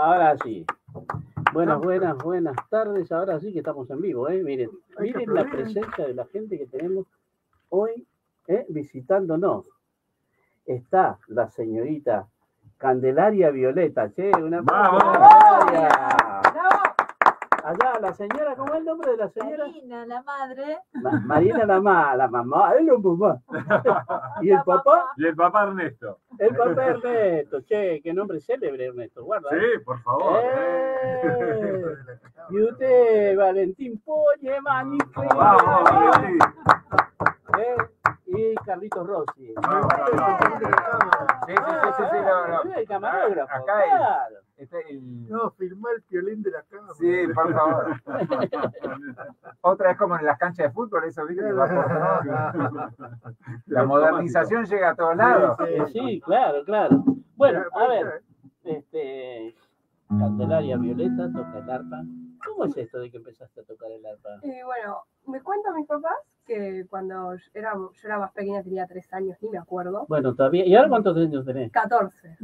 Ahora sí. Buenas tardes. Ahora sí que estamos en vivo, ¿eh? Miren la presencia de la gente que tenemos hoy visitándonos. Está la señorita Candelaria Violeta, che, una Candelaria. Allá, la señora, ¿cómo es el nombre de la señora? Marina, la madre. Marina, la mamá, es la mamá. ¿Y el papá? Y el papá Ernesto. El papá Ernesto, che, qué nombre célebre Ernesto, guarda. Sí, por favor. Y usted, Valentín Polle, manico. Vamos, Valentín. Y Carlitos Rossi. Sí, no. El camarógrafo. Acá claro. No, filmá el violín de la cámara. Sí, por favor. Otra vez como en las canchas de fútbol, eso viste que va por todos. La modernización llega a todos lados. Sí, claro. Bueno, a ver, Candelaria Violeta toca el arpa. ¿Cómo es esto de que empezaste a tocar el arpa? Bueno, me cuentan mis papás que cuando yo era más pequeña, tenía 3 años, ni me acuerdo. Bueno, todavía. ¿Y ahora cuántos años tenés? 14.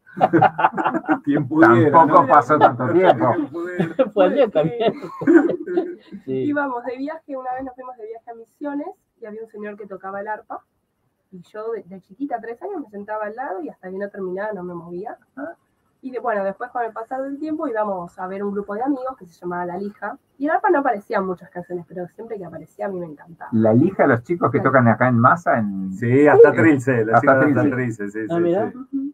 Tampoco pasó tanto tiempo. Fue ayer también. Sí. Íbamos de viaje, una vez nos fuimos de viaje a Misiones y había un señor que tocaba el arpa. Y yo de chiquita, 3 años, me sentaba al lado y hasta que no terminaba no me movía. Y después con el pasar del tiempo íbamos a ver un grupo de amigos que se llamaba La Lija. Y el arpa no aparecían muchas canciones, pero siempre que aparecía a mí me encantaba. La Lija, los chicos que tocan acá en Massa. Sí, hasta Trilce, la chica Trilce. hasta Trilce, sí. Mira.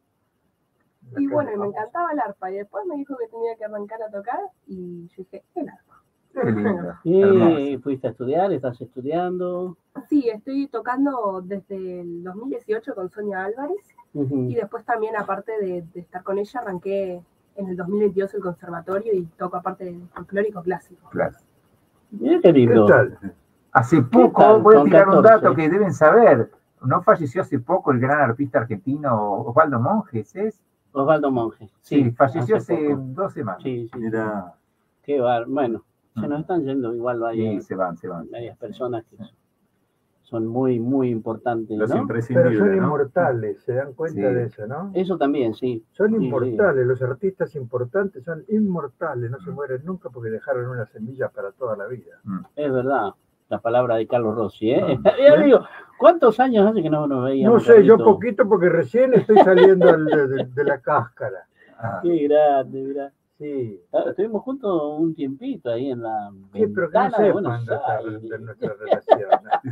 Y bueno, y me encantaba el arpa. Y después me dijo que tenía que arrancar a tocar y yo dije, el arpa. Qué lindo. ¿Y fuiste a estudiar? ¿Estás estudiando? Sí, estoy tocando desde el 2018 con Sonia Álvarez. Y después también, aparte de estar con ella, arranqué en el 2022 el conservatorio y toco aparte de folclórico clásico. Claro. Mira qué lindo. ¿Qué tal? Hace tal? poco, voy a Con tirar un 14. dato que deben saber. ¿No falleció hace poco el gran artista argentino Osvaldo Monjes? Osvaldo Monge. Sí, falleció hace poco. 2 semanas. Sí. Mira. Qué bar. Bueno, se nos están yendo igual Sí, se van. varias personas que son muy, muy importantes, Los ¿no? Pero imprescindibles, son ¿no? inmortales, se dan cuenta Sí. de eso, ¿no? Eso también, sí. Son Sí, inmortales, los artistas importantes son inmortales, no se mueren nunca porque dejaron una semilla para toda la vida. Es verdad. La palabra de Carlos Rossi, ¿eh? Y amigo, ¿cuántos años hace que no nos veíamos? No sé, yo Carlito? poquito porque recién estoy saliendo de la cáscara. Qué grande, mirá. Sí. Estuvimos juntos un tiempito ahí en la Sí, pero que no ventana de sepan Buenos Aires. de nuestra relación.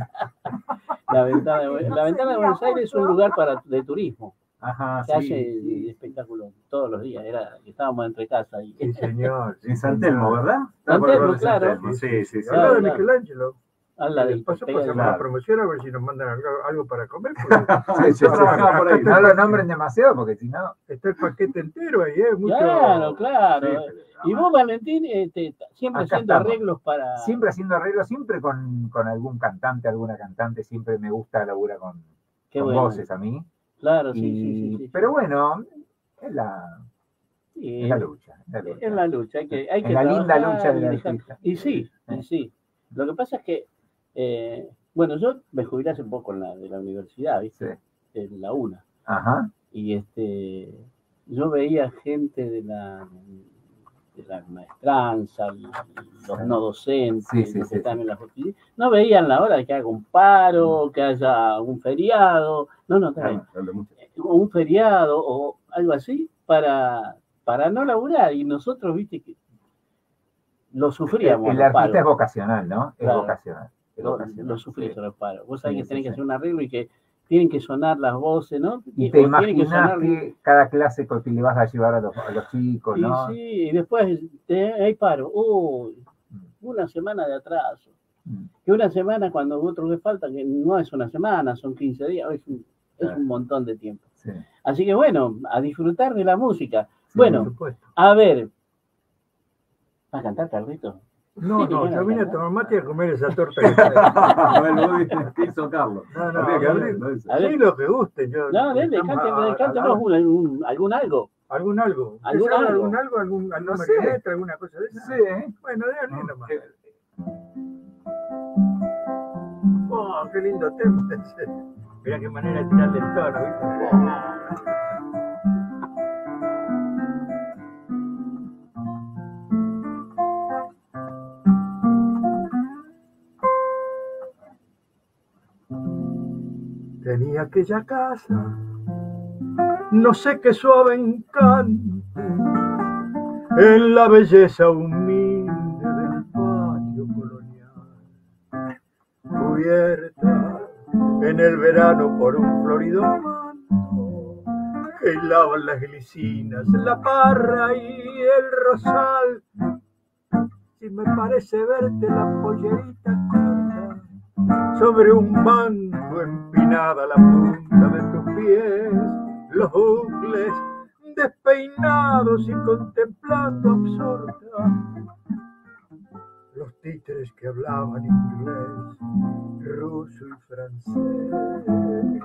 La ventana de Buenos Aires es un lugar de turismo. Ajá, Se hace espectáculos todos los días. Estábamos entre casa ahí. Sí, señor. En San Telmo, ¿verdad? San Por Telmo, favor, San claro. Telmo, Sí. Al lado de Claro. Michelangelo. Habla de Después pega de pasamos la- la promoción a ver si nos mandan algo para comer. Porque Sí, Yo trabajaba por ahí. No lo nombren demasiado porque si no. está el paquete entero ahí, ¿eh? Mucho... Claro. Sí, Y vos, Valentín, siempre Acá haciendo estamos. arreglos para... Siempre haciendo arreglos, siempre con algún cantante, alguna cantante, siempre me gusta laburar con Qué con bueno. voces a mí. Claro, Y- sí. Pero bueno, es la Sí, lucha. es la lucha. Hay que Es la linda trabajar lucha y del dejar- artista. Y sí. Lo que pasa es que, bueno, yo me jubilé hace poco de la universidad, ¿viste? Sí. En la UNA. Ajá. Y yo veía gente de la maestranza, los no docentes, Sí, los que sí. están en las oficinas, no veían la hora de que haga un paro, que haya un feriado, un feriado o algo así para no laburar. Y nosotros, viste, que lo sufríamos. El los artista paros. es vocacional, ¿no? Es Claro. vocacional. Lo sufrís los paros. Vos sabés Sí, que tenés sí, que sí. hacer un arreglo y que tienen que sonar las voces, ¿no? Y O te tienen que imaginas sonar- que cada clase que le vas a llevar a los chicos, Y ¿no? sí, y después hay paro. Uy, una semana de atraso. Mm. Que una semana cuando otro le falta, que no es una semana, son 15 días, es un montón de tiempo. Sí. Así que bueno, a disfrutar de la música. Sí, Bueno, Por supuesto. a ver. ¿Vas a cantar, Carlito? No, yo vine a tomar mate y a comer esa torta que Bueno, ¿qué hizo Carlos? No, Habría que bueno. abrirlo, dice. A ver. Sí, lo que guste. Yo, No, dele, estamos cántenos algún algo. ¿Algún algo? ¿Algún ¿Usted sabe algo? algún algo? ¿Algún No sé. marioneta? ¿Alguna cosa de esa? Sí, ¿eh? Bueno, déjale nomás. Oh, qué lindo tema. Mira qué manera de tirarle el tono, ¿viste? Tenía aquella casa, no sé qué suave encanto, en la belleza humilde del patio colonial, cubierta en el verano por un florido manto que hilaban las glicinas, la parra y el rosal. Si me parece verte la pollerita corta sobre un banco, empinada la punta de tus pies, los bucles despeinados y contemplando absorta los títeres que hablaban inglés, ruso y francés.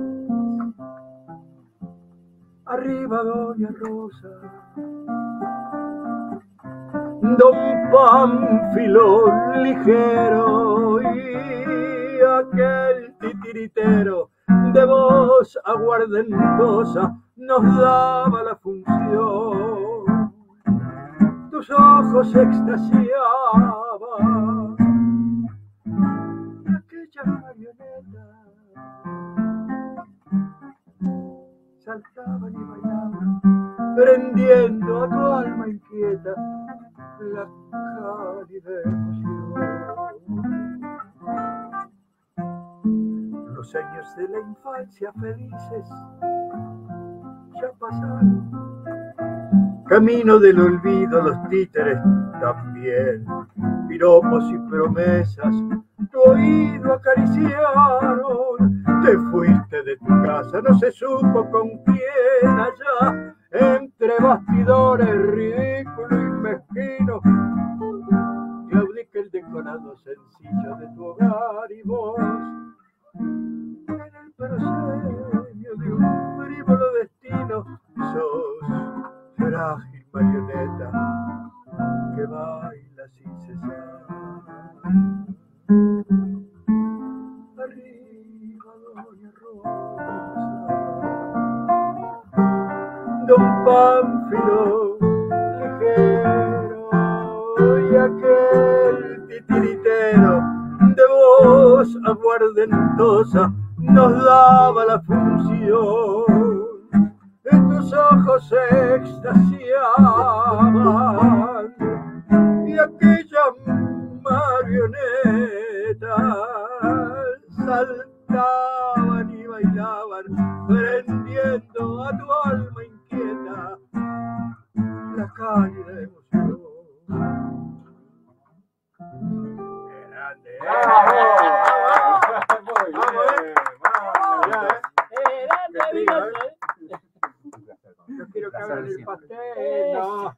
Arriba Doña Rosa, Don Pánfilo ligero y aquel titiritero de voz aguardentosa nos daba la función. Tus ojos extasiaban y aquellas marionetas saltaban y bailaban, prendiendo a tu alma inquieta la cálida emoción. Los años de la infancia felices ya pasaron, camino del olvido los títeres también, piropos y promesas tu oído acariciaron. Te fuiste de tu casa, no se supo con quién allá, entre bastidores ridículo y mezquino, claudica el decorado sencillo de tu hogar y vos, en el proscenio de un frívolo destino, sos frágil marioneta que baila sin cesar. Arriba Doña Rosa, Don Pánfilo ligero y aquel titiritero de voz aguardentosa nos daba la función. En tus ojos se extasiaban y aquellas marionetas saltaban y bailaban, prendiendo a tu alma inquieta la cálida emoción. Grande, Yo quiero que abran el pastel. No.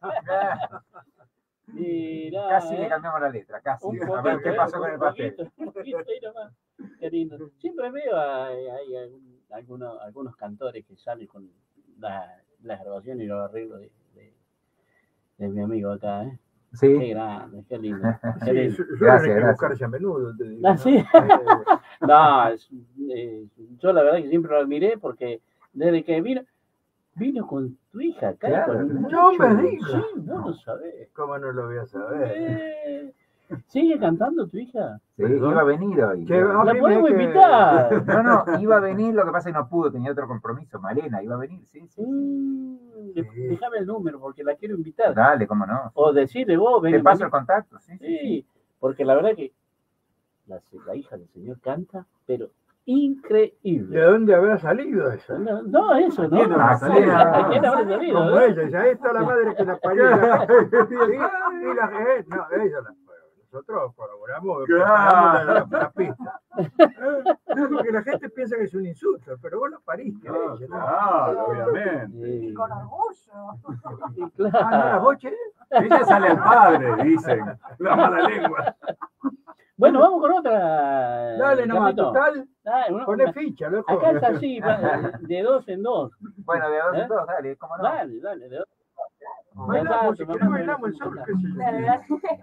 Mira, Casi le cambiamos la letra, casi. A ver qué pasó con el pastel. Un poquito ahí nomás. Qué lindo. Siempre veo hay algunos cantores que salen con las grabaciones y los arreglos de mi amigo acá, ¿eh? Qué Sí, grande, qué lindo. Qué Sí, lindo. suelen Gracias, equivocarse a menudo. Te digo, Ah, ¿no? sí. No, yo la verdad que siempre lo admiré porque desde que vino con tu hija acá. Claro, Con un no me muchacho. digas. Sí, vos lo sabés. ¿Cómo no lo voy a saber? ¿Sigue cantando tu hija? sí, iba a venir hoy. Que va- La mí me podemos que- invitar. No, iba a venir, lo que pasa es que no pudo, tenía otro compromiso. Malena iba a venir, sí. Déjame el número porque la quiero invitar. Dale, cómo no. O decirle vos, ven. Te paso el contacto, sí. Sí, porque la verdad que la hija del señor canta, pero increíble. ¿De dónde habrá salido eso? No, eso, ¿no? ¿Quién habrá salido? ¿A quién habrá salido? Como ella, ya está la madre que la parió. Y la no, ella la nosotros colaboramos, Claro. preparamos la pista. Porque la gente piensa que es un insulto, pero vos la pariste a ella, ¿no? Claro, obviamente. Sí, Con orgullo. sí, Ah, ¿no la claro. boche? Ella sale al padre, dicen. La mala lengua. Bueno, vamos con otra. Dale nomás, Carlito. total, Dale, poné ficha, loco. acá está así, de dos en dos. Bueno, de dos ¿Eh? en dos, dale, cómo no. Dale, de dos. Bailamos, si querés bailamos el sol, qué sé yo. Dale, dale.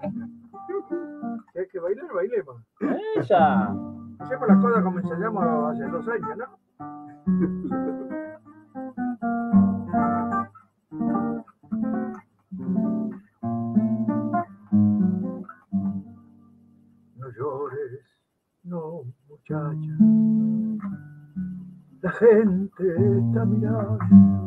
Si hay que bailar, bailemos. Esa. Hacemos las cosas como ensayamos hace 2 años, ¿no? No llores, no, muchacha. gente está mirando.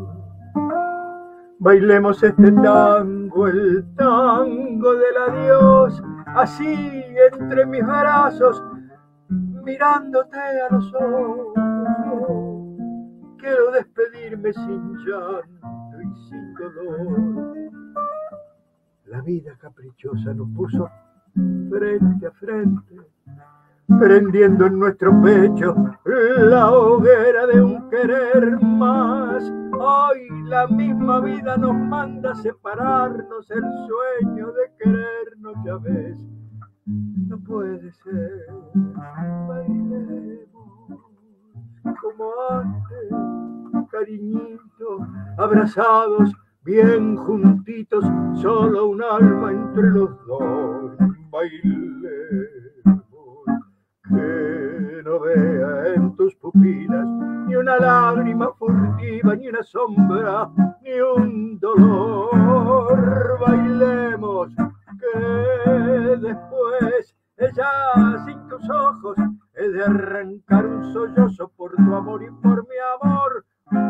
Bailemos este tango, el tango del adiós, así entre mis brazos, mirándote a los ojos. Quiero despedirme sin llanto y sin dolor. La vida caprichosa nos puso frente a frente, prendiendo en nuestro pecho la hoguera de un querer más. Hoy la misma vida nos manda separarnos, el sueño de querernos ya ves. No puede ser, bailemos como antes, cariñito, abrazados, bien juntitos, solo un alma entre los dos. Bailemos, que no vea en tus pupilas ni una lágrima furtiva, ni una sombra, ni un dolor. Bailemos, que después, ella sin tus ojos, he de arrancar un sollozo por tu amor y por mi amor.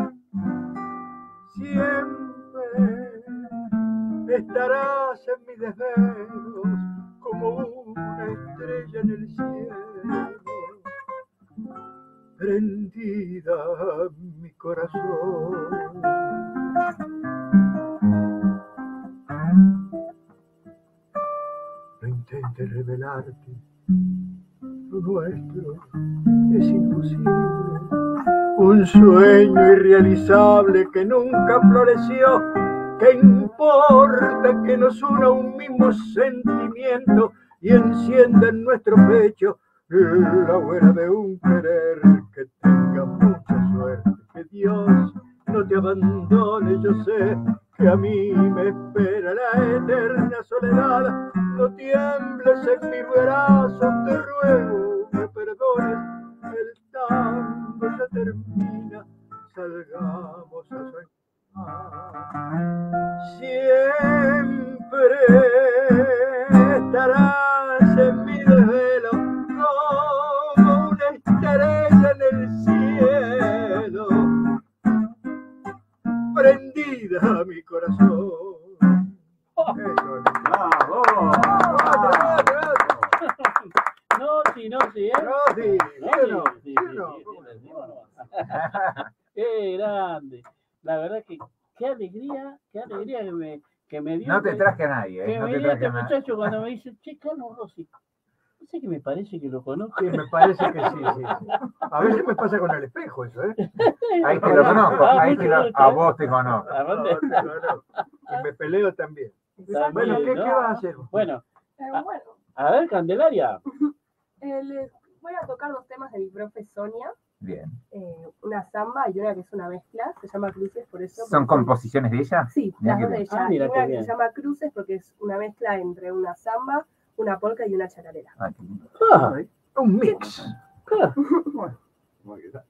Siempre estarás en mis desvelos como una estrella en el cielo, prendida mi corazón. No intentes revelarte, lo nuestro es imposible. Un sueño irrealizable que nunca floreció. ¿Qué importa que nos una un mismo sentimiento y encienda en nuestro pecho la hoguera de un querer? Que tenga mucha suerte, que Dios no te abandone. Yo sé que a mí me espera la eterna soledad. No tiembles en mis brazos, te ruego me perdones. El tango ya termina, salgamos a soñar. Siempre estarás en mi desvelo como una estrella en el cielo, prendida a mi corazón. ¡Bravo! No, sí, ¿eh? Sí, Qué grande. La verdad que qué alegría que me dio. No te traje a nadie, Que no me te dio traje este a nadie. muchacho cuando me dice, che, Carlos Rossi. No sé que me parece que lo conozco. Sí, me parece que sí. A veces me pasa con el espejo eso, ¿eh? Ahí te lo conozco, ahí te lo, a vos te conozco. ¿A dónde? Y me peleo también. También, Bueno, ¿qué ¿no? vas a hacer? Bueno, Bueno, a ver, Candelaria. les voy a tocar dos temas de mi profe Sonia. Bien. Una samba y una que es una mezcla, se llama Cruces, por eso. ¿Son composiciones de ella? Sí, Mirá las qué dos de bien. ella. Ah, mira Y qué una que bien. se llama Cruces porque es una mezcla entre una samba, una polka y una chacarera. Ah, qué lindo. Ah, Un mix. claro. Bueno, ¿qué tal?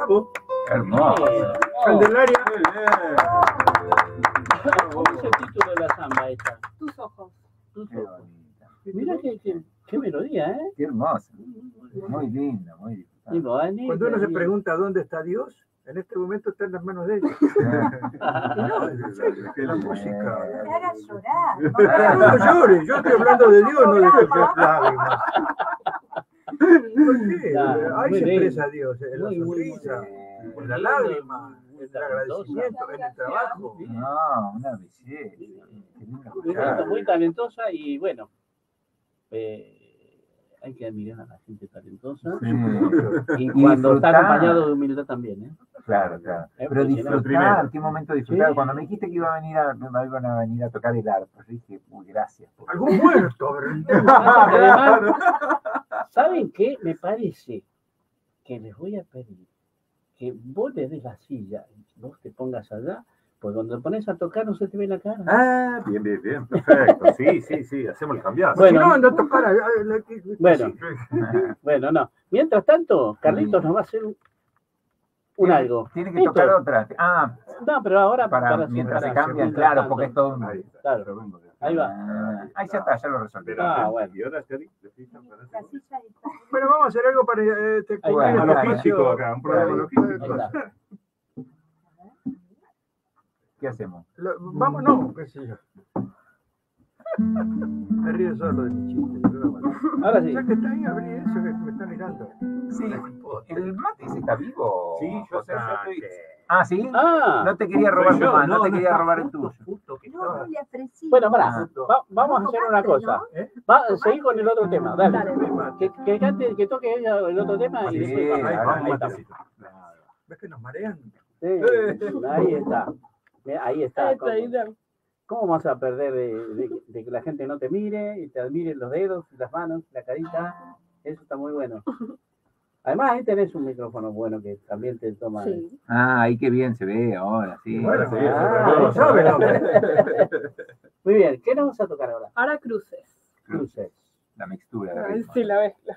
Bravo. Hermoso. Candelaria. Muy bien. ¿Cómo es el título de la samba esta? Tus ojos. Tus Qué ojos. bonita. Mira qué melodía, ¿eh? Qué hermoso. Muy lindo, muy lindo. Y bonita, Cuando uno se bien. pregunta dónde está Dios, en este momento está en las manos de ellos. Y no, en serio, Qué la lindo. música. No me hagas llorar. No, no llores, yo estoy hablando de Dios, no de tus lágrimas. ¿Por qué? Claro, Ahí muy se lindo. expresa Dios, en la Muy, muy, muy sonrisa, lindo. en la Lindo, lágrima, muy en el talentosa. agradecimiento, en el trabajo. No, una belleza. Qué lindo Muy escuchar. lindo, muy talentosa y bueno, hay que admirar a la gente talentosa. Sí. Y Y cuando está disfrutar. acompañado de humildad también, ¿eh? Claro, claro. Pero Impresionante. disfrutar, qué momento disfrutar. Sí. Cuando me dijiste que iban a venir a tocar el arpa, yo dije, uy, gracias. Algún muerto, a ver. Además, ¿saben qué? Me parece que les voy a pedir que vos le des la silla y vos te pongas allá, pues cuando te pones a tocar no se te ve la cara. Ah, bien, bien, bien. Perfecto. Sí, sí, sí. Hacemos el cambiazo. Bueno. Si no, anda a tocar. Bueno. Bueno, no. Mientras tanto, Carlitos nos va a hacer un algo. Tiene que Listo. tocar otra. Ah, No, pero ahora mientras se para- cambian, mientras claro, tanto. porque es todo un... Ahí está. Claro. Pero vengo de acá. Ahí va. Ahí ya está, ya lo resolví. Ah, bueno. ¿Y ahora, Cari? ¿Le fijan para La hacer? silla está. Bueno, vamos a hacer algo para Ahí cubrir va. este A lo espacio. físico acá, un programa Ahí logístico. está. ¿Qué hacemos? Vamos, no, qué sé yo. Me río solo de mi chiste. Pero bueno. Ahora sí. Ya que está ahí, abrí eso que me está mirando. Sí, ¿el mate ese está vivo? Sí, yo O sea, sé, estoy- Ah, ¿sí? Ah, No te quería robar tu yo, mano, no te no quería está robar el justo, tuyo. justo que No, estaba. no le ofrecí. bueno, pará. Ah. Vamos a hacer una cosa. Seguir con el otro tema. Dale. Dale. Que cante, que toque ella el otro tema y Sí, después vamos. ahí Vamos, Ahí un está. matecito. ¿Ves que nos marean? Sí, ahí está. Mira, ahí está. Ahí está, ahí está. ¿Cómo vas a perder de que la gente no te mire y te admire los dedos, las manos, la carita? Eso está muy bueno. Además, ahí tenés un micrófono bueno que también te toma. Sí. Ah, ahí qué bien se ve ahora, sí. Bueno, sí, no sabe, hombre. Muy bien, ¿qué nos vas a tocar ahora? Ahora cruces. Cruces. La mixtura de Ahí ritmo. sí la mezcla.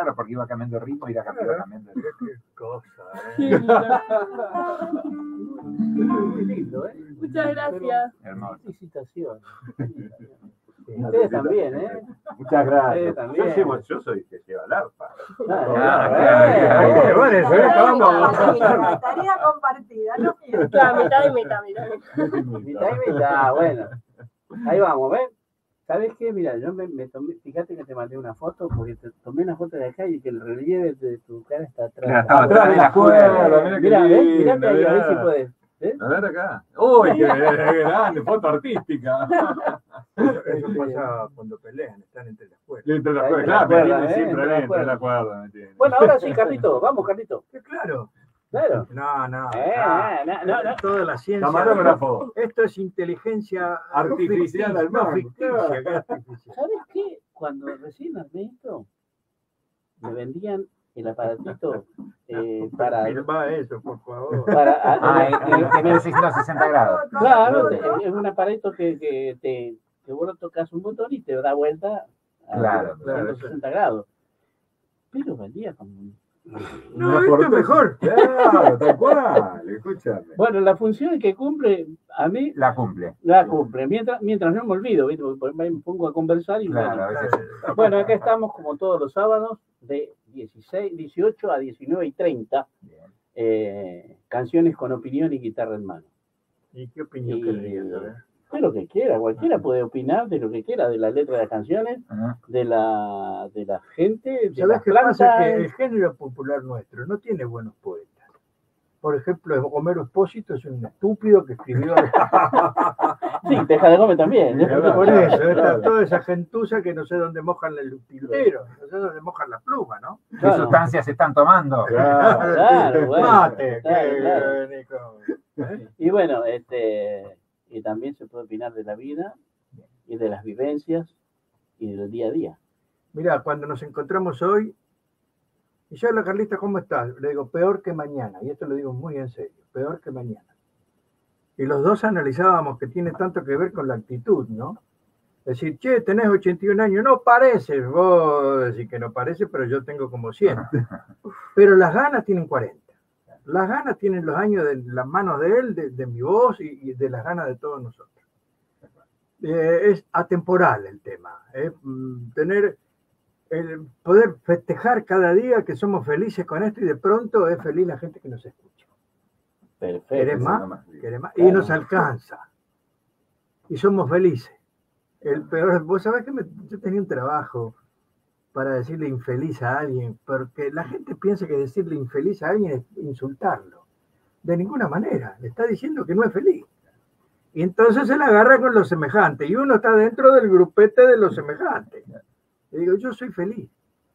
Claro, porque iba cambiando el ritmo y iba cambiando el ritmo. Qué cosa, Qué lindo. Muy lindo, ¿eh? Muchas gracias. Hermoso. Felicitaciones. Ustedes también, ¿eh? Muchas gracias. también. Yo soy el que lleva el arpa. Bueno, eso es todo. Tarea compartida, no pienso. Claro, mitad y mitad, mirá. Mitad y mitad, bueno. Ahí vamos, ¿ven? ¿Sabes qué? Mira, yo me tomé, fíjate que te mandé una foto, porque te tomé una foto de acá y que el relieve de tu cara está atrás. Claro, estaba atrás de la cuerda. Mira, ¿ves? Mirá que ahí, a ver si Mirá. puedes. A ver acá. Uy, qué grande, foto artística. Eso pasa cuando pelean, están entre las cuerdas. Entre las Ahí cuerdas, te la claro, me cuerda, tiene siempre entre las dentro de la cuerdas. cuerda. Me tiene. Bueno, ahora sí, Carlito, vamos, Carlito. Claro. Claro. No. No. Toda la ciencia. Camarógrafo. Esto es inteligencia Artificial al no mango. ficticia, que artificial. ¿Sabes qué? Cuando recién armé esto, me vendían el aparatito para... Filma eso, por favor. para el 360 grados. claro, es un aparato que vos lo tocas un botón y te da vuelta a Claro, 360 grados. Pero vendía como... No, esto es mejor. Claro, tal cual. Escúchame. Bueno, la función que cumple, a mí La cumple. la cumple. Mientras no me olvido, ¿viste? Porque me pongo a conversar y Claro, a veces. bueno, acá estamos como todos los sábados de 18 a 19:30. Canciones con opinión y guitarra en mano. ¿Y qué opinión querrías saber? De lo que quiera, cualquiera puede opinar de lo que quiera, de la letra de las canciones, Ajá. de la gente, de ¿Sabes las qué pasa? plantas. Que el género popular nuestro no tiene buenos poetas. Por ejemplo, Homero Expósito es un estúpido que escribió. Sí, Teja de Gómez también. Por eso, está toda esa gentuza que no sé dónde mojan el tintero, no sé dónde mojan la pluma, ¿no? ¿Qué Claro. sustancias se están tomando? Claro, bueno, Mate, claro. Nico. Y bueno, y también se puede opinar de la vida y de las vivencias y del día a día. Mirá, cuando nos encontramos hoy, y yo, hola Carlita, ¿cómo estás? Le digo, peor que mañana, y esto lo digo muy en serio, peor que mañana. Y los dos analizábamos que tiene tanto que ver con la actitud, ¿no? Decir, che, tenés 81 años, no pareces, vos decís que no parece, pero yo tengo como 100. Pero las ganas tienen 40. Las ganas tienen los años de las manos de él, de mi voz y de las ganas de todos nosotros. Es atemporal el tema. Tener poder festejar cada día que somos felices con esto y de pronto es feliz la gente que nos escucha. Perfecto. ¿Querés más? ¿Querés más? Y nos alcanza. Y somos felices. El peor, vos sabés que yo tenía un trabajo para decirle infeliz a alguien, porque la gente piensa que decirle infeliz a alguien es insultarlo. De ninguna manera, le está diciendo que no es feliz. Y entonces se la agarra con los semejantes, y uno está dentro del grupete de los semejantes. Le digo, yo soy feliz.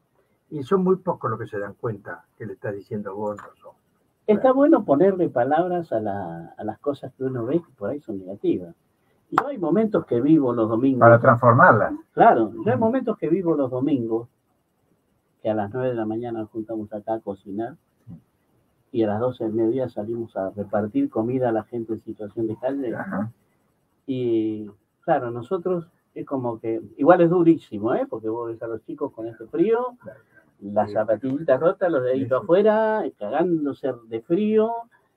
Y son muy pocos los que se dan cuenta que le está diciendo vos no sos. Está bueno ponerle palabras a las cosas que uno ve que por ahí son negativas. Yo hay momentos que vivo los domingos. Para transformarlas. Claro, yo hay momentos que vivo los domingos, que a las 9 de la mañana nos juntamos acá a cocinar y a las 12 del mediodía salimos a repartir comida a la gente en situación de calle. Ajá. Y claro, nosotros es como que, igual es durísimo, porque vos ves a los chicos con este frío, las zapatillitas rotas, los deditos afuera, cagándose de frío.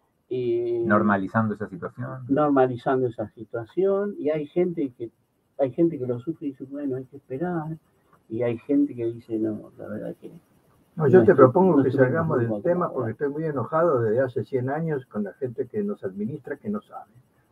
Y Normalizando esa situación. normalizando esa situación, y hay gente que lo sufre y dice, bueno, hay que esperar, y hay gente que dice, no, la verdad que... No, yo no te estoy- propongo no que estoy salgamos del conforme tema con porque estoy muy enojado desde hace 100 años con la gente que nos administra que no sabe.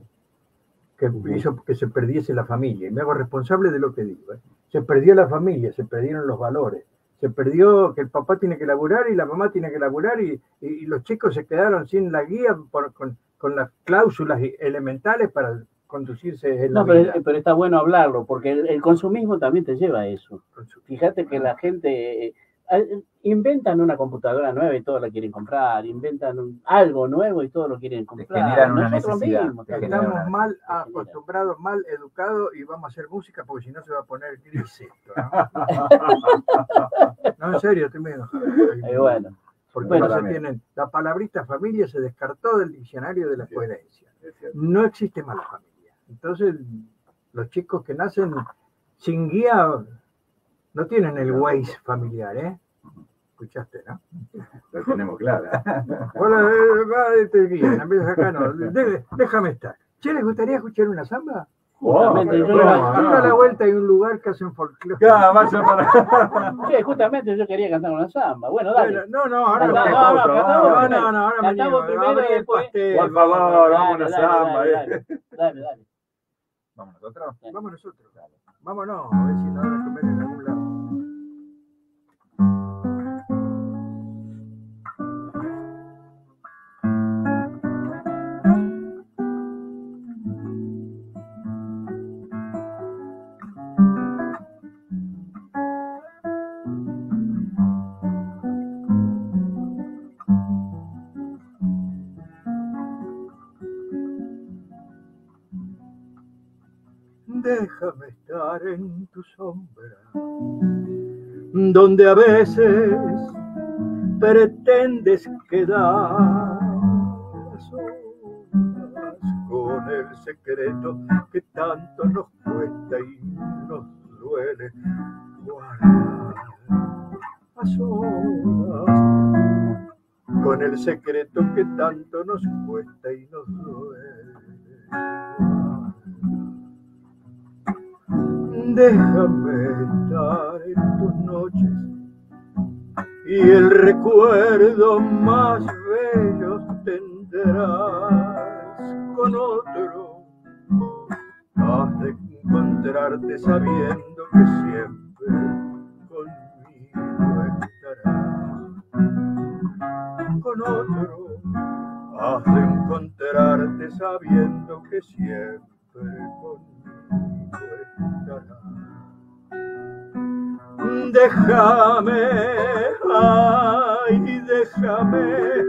Que hizo que se perdiese la familia. Y me hago responsable de lo que digo. Se perdió la familia, se perdieron los valores. Se perdió que el papá tiene que laburar y la mamá tiene que laburar y los chicos se quedaron sin la guía con las cláusulas elementales para conducirse en la No, vida. pero está bueno hablarlo, porque el consumismo también te lleva a eso. Fíjate que la gente inventan una computadora nueva y todos la quieren comprar, inventan algo nuevo y todos lo quieren comprar. generan una Nosotros necesidad. mismos también. Estamos mal acostumbrados, mal educados y vamos a hacer música porque si no se va a poner gris esto, ¿no? No, en serio, estoy muy enojado. Bueno, Porque bueno, no se tienen, la palabrita familia se descartó del diccionario de la coherencia. No existe mala familia. Entonces, los chicos que nacen sin guía no tienen el Waze familiar, escuchaste, ¿no? Lo tenemos clara. Hola, este bien, empiezas acá, no. Déjame estar. Che, ¿les gustaría escuchar una samba? Justamente, yo Acá a la vuelta hay un lugar que hacen folclore. Ya, vaya para. Sí, justamente yo quería cantar una samba. Bueno, dale. No, ahora No, me ahora me Cantamos niego. primero Abrí y el después. pastel. Por favor, vamos a una Dale, samba. dale. ¿Vamos nosotros? Vamos nosotros. Vámonos, a ver si nos van a comer en algún lado. Déjame estar en tu sombra, donde a veces pretendes quedar a solas con el secreto que tanto nos cuesta y nos duele guardar. A solas con el secreto que tanto nos cuesta y nos duele guardar. Déjame estar en tus noches y el recuerdo más bello tendrás con otro. Has de encontrarte sabiendo que siempre conmigo estarás. Con otro has de encontrarte sabiendo que siempre conmigo estarás. Déjame, ay, déjame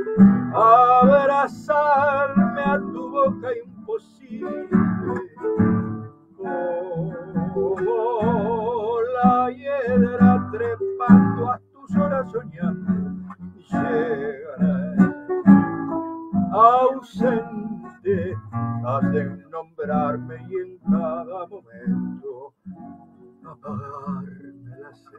abrazarme a tu boca imposible, como la hiedra trepando a tus horas soñando, llegaré ausente, has de nombrarme y en cada momento apagarme la sed.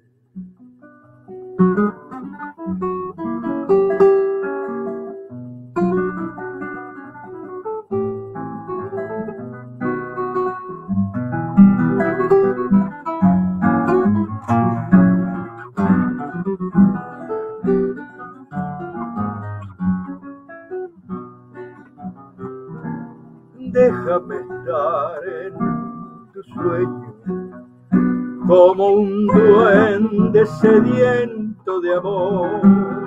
Déjame estar en tu sueño como un duende sediento de amor,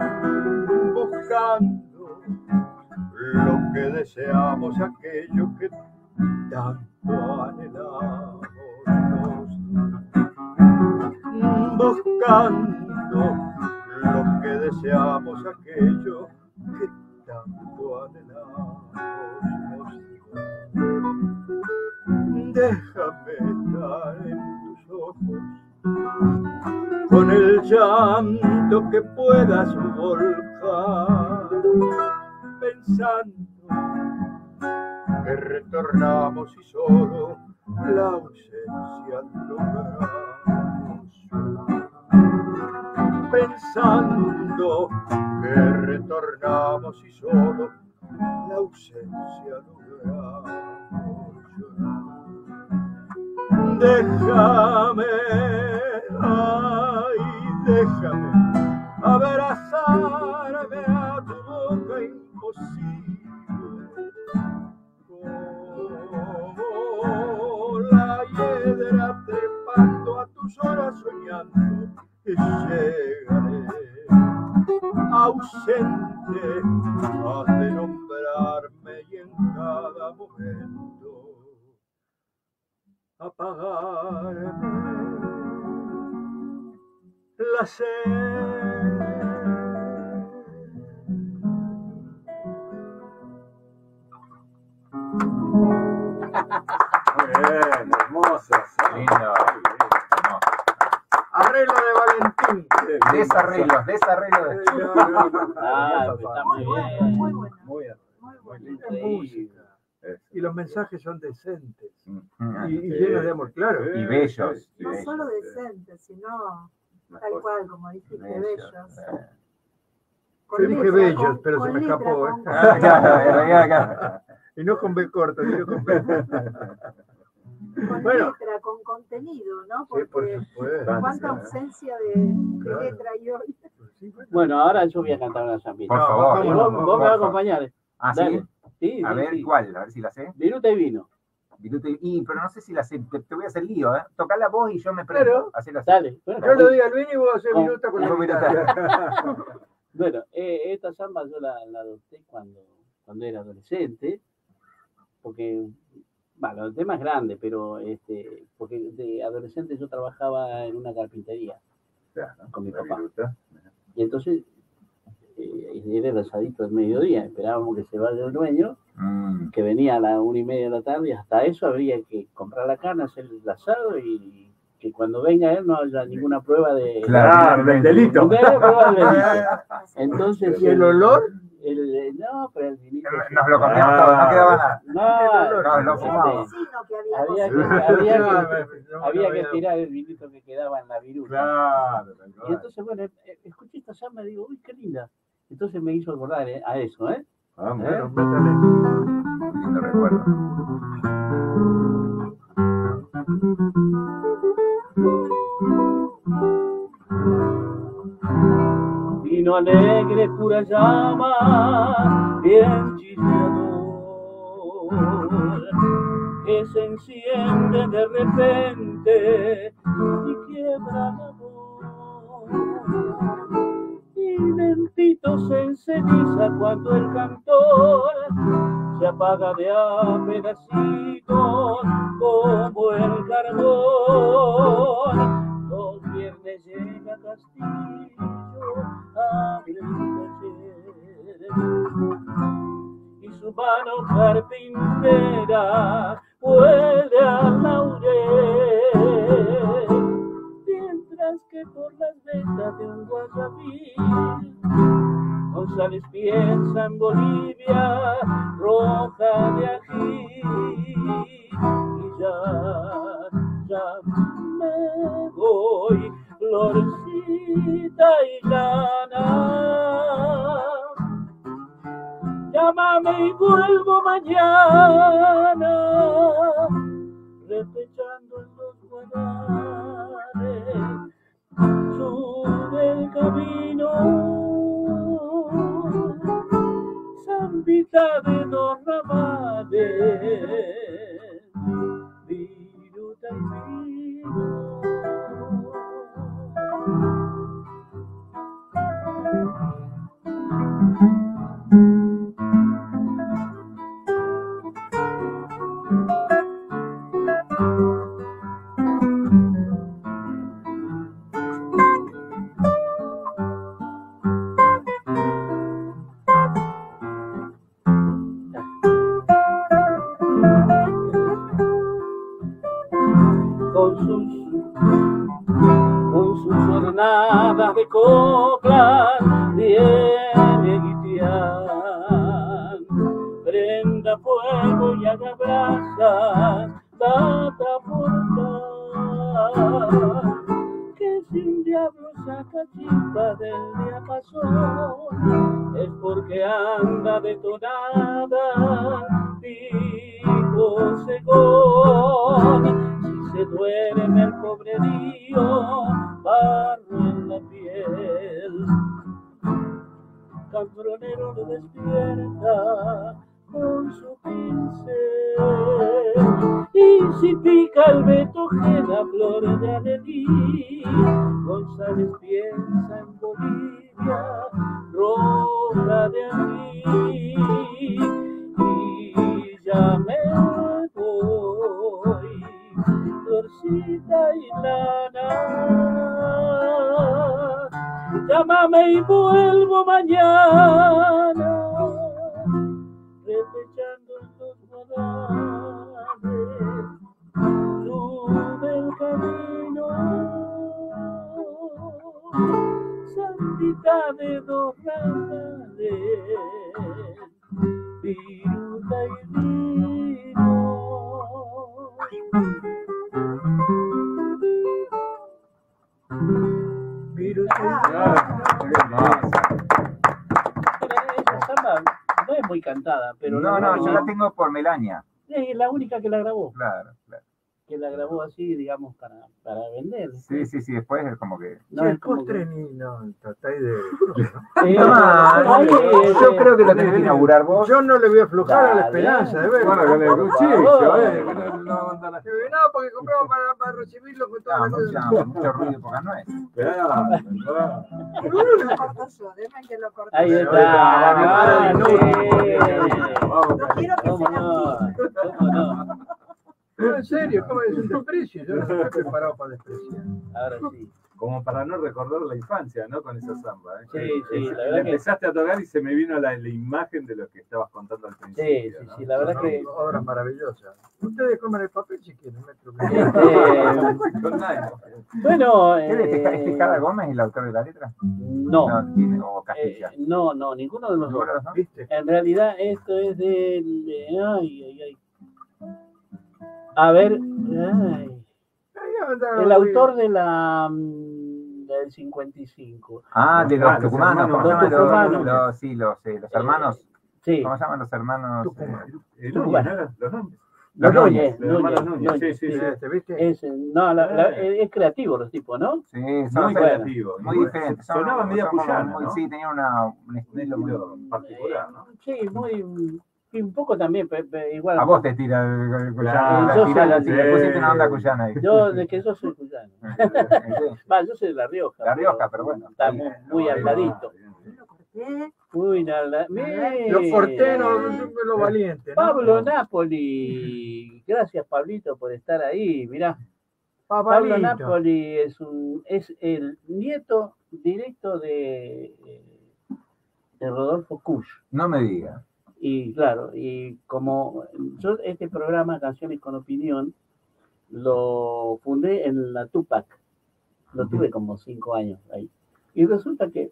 buscando lo que deseamos, aquello que tanto anhelamos, buscando lo que deseamos, aquello que tanto anhelamos. Déjame estar en tus ojos con el llanto que puedas volcar, pensando que retornamos y solo la ausencia logramos. Pensando que retornamos y solo la ausencia logramos. Déjame, ay, déjame abrazarme a tu boca imposible, como la hiedra trepando a tus horas soñando, que llegaré ausente, has de nombrarme y en cada momento apagarme la sed. Muy bien, hermosa. Lindo. Arreglo de Valentín. Desarreglo de... Ah, está muy bien. Muy bueno. Muy bien. Muy bueno. Es música. Y los mensajes son decentes y Y llenos de amor, claro. bellos. No solo decentes, sino Tal cual, como dijiste, bellos. Yo dije bellos, pero se me letra, escapó. con- Claro, en realidad acá. Y no con B corto, digo con B. Con Bueno. letra, con contenido, ¿no? Sí, por Porque supuesto. cuánta ausencia de Claro. letra hay hoy. Sí, bueno. Bueno, ahora yo voy a cantar una zambita. Por No, favor. Y ¿cómo vos, no? vos me Por vas a favor. acompañar. ¿Ah, Dale. sí? Sí, A sí, ver, sí. ¿cuál? A ver si la sé. Viruta y vino. Pero no sé si la sé. Te voy a hacer lío, ¿eh? Tocá la voz y yo me prendo. Claro. Hacela así. Dale. Bueno, Yo le doy al vino y vos haces Con- minuta con la Vos guitarra. minuta. Bueno, esta samba yo la adopté cuando era adolescente, porque, bueno, el tema es grande, pero porque de adolescente yo trabajaba en una carpintería con mi papá. Y entonces era el asadito del mediodía, esperábamos que se vaya el dueño, que venía a las 1:30 de la tarde, y hasta eso habría que comprar la carne, hacer el asado y que cuando venga él no haya ninguna prueba de... Claro, del delito. No haya prueba del delito. Entonces, ¿Y el olor? no, pero el vinito... Nos lo comíamos todo, no quedaba nada. No, lo fumamos. Vecino que había había cocido. había que tirar el vinito que quedaba en la viruta. Claro, tal Y cual. entonces, bueno, escuché esta samba y digo, uy, qué linda. Entonces me hizo acordar a eso, ¿eh? Vamos. Bueno, métale. Lindo recuerdo. Vino alegre, pura llama, bien chillador, que se enciende de repente y quiebra la voz. Y lentito se enceniza cuando el cantor se apaga de a pedacitos como el carbón. Los viernes llega Castillo, abre el taller y su mano carpintera huele a laurel, mientras que por las vetas de un guayabil González piensa en Bolivia roja de ají y ya me voy, florcita y lana. Llámame y vuelvo mañana, repechando en los guaranes, sube el camino, zambita de dos ramales, viruta y vino. Con sus jornadas de coplas viene Guitián, prenda fuego y haga brasas, data por dar, que si un diablo saca chispa del diapasón, es porque anda detonada, tipo segón. Se duerme el pobrerío, barro en la piel. Cambronero lo despierta con su pincel. Y si pica el betojena, flor de alelí, González piensa en Bolivia, roja de ají. Y ya me voy, florcita y lana, llámame y vuelvo mañana, repechando en los guaranes, sube el camino, zambita de dos ramales, viruta y vino. Esa samba no es muy cantada, pero No, la no, yo la tengo por Melania. es la única que la grabó, Claro, claro. que la grabó así, digamos, para vender. Sí, sí, sí, después es como que... No, Sí, es el como postre que- ni no, tratáis de... Yo creo que lo tenés que inaugurar vos. Yo no le voy a aflojar a la Dale. esperanza, de Bueno, verdad. con el Por cuchillo, favor. no anda la No, porque compramos para recibirlo con toda No, mucho ruido porque no es. Claro. Lo corto yo, déjame que lo corte. Ahí yo. está. Vamos, No quiero que ¿Cómo sea no? así. ¿Cómo no? No, en serio, ¿cómo es un desprecio? Yo no estoy preparado para despreciar. Ahora sí. Como para no recordar la infancia, ¿no? Con esa samba. ¿eh? Sí, sí, la La verdad que- empezaste a tocar y se me vino la imagen de lo que estabas contando al Sí, principio. sí, ¿no? sí, la verdad que. Obras maravillosas. Ustedes comen el papel si quieren, no hay problema. Con nadie. Bueno, ¿Es Tejada Gómez el autor de la letra? no, O Castilla. no, ninguno de los dos. ¿Ninguno, no? ¿Viste? En realidad, esto es del. Ay. A ver, ay, el autor de del 55. Ah, de los tucumanos. ¿Cómo se Los llaman? tucumanos. Sí, los hermanos. Sí, ¿Cómo se llaman los hermanos? Núñez, ¿no era? Los nombres. Los Núñez. Los hermanos Núñez. Sí. ¿Viste? Es creativo los tipos, ¿no? Sí, Muy son creativo. muy diferentes. Son- Sonaba media son como cuyana, muy- ¿no? Sí, tenía un Un estilo muy... estilo particular, ¿no? Sí, muy. Y un poco también, igual. A vos te tira el Claro, cuyano. yo La soy- le pusiste una onda cuyana ahí. Yo, de que yo soy cuyano. Sí. Va, yo soy de La Rioja. La Rioja, pero bueno. Está muy al ladito. Yo lo corté. Muy al ladito. Los porteros, los valientes. ¿no? Pablo Napoli. Gracias, Pablito, por estar ahí. Mirá, Pablo Pablito. Napoli es el nieto directo de Rodolfo Kusch. No me digas. Y claro, y como yo este programa Canciones con Opinión lo fundé en la Tupac, lo tuve como 5 años ahí. Y resulta que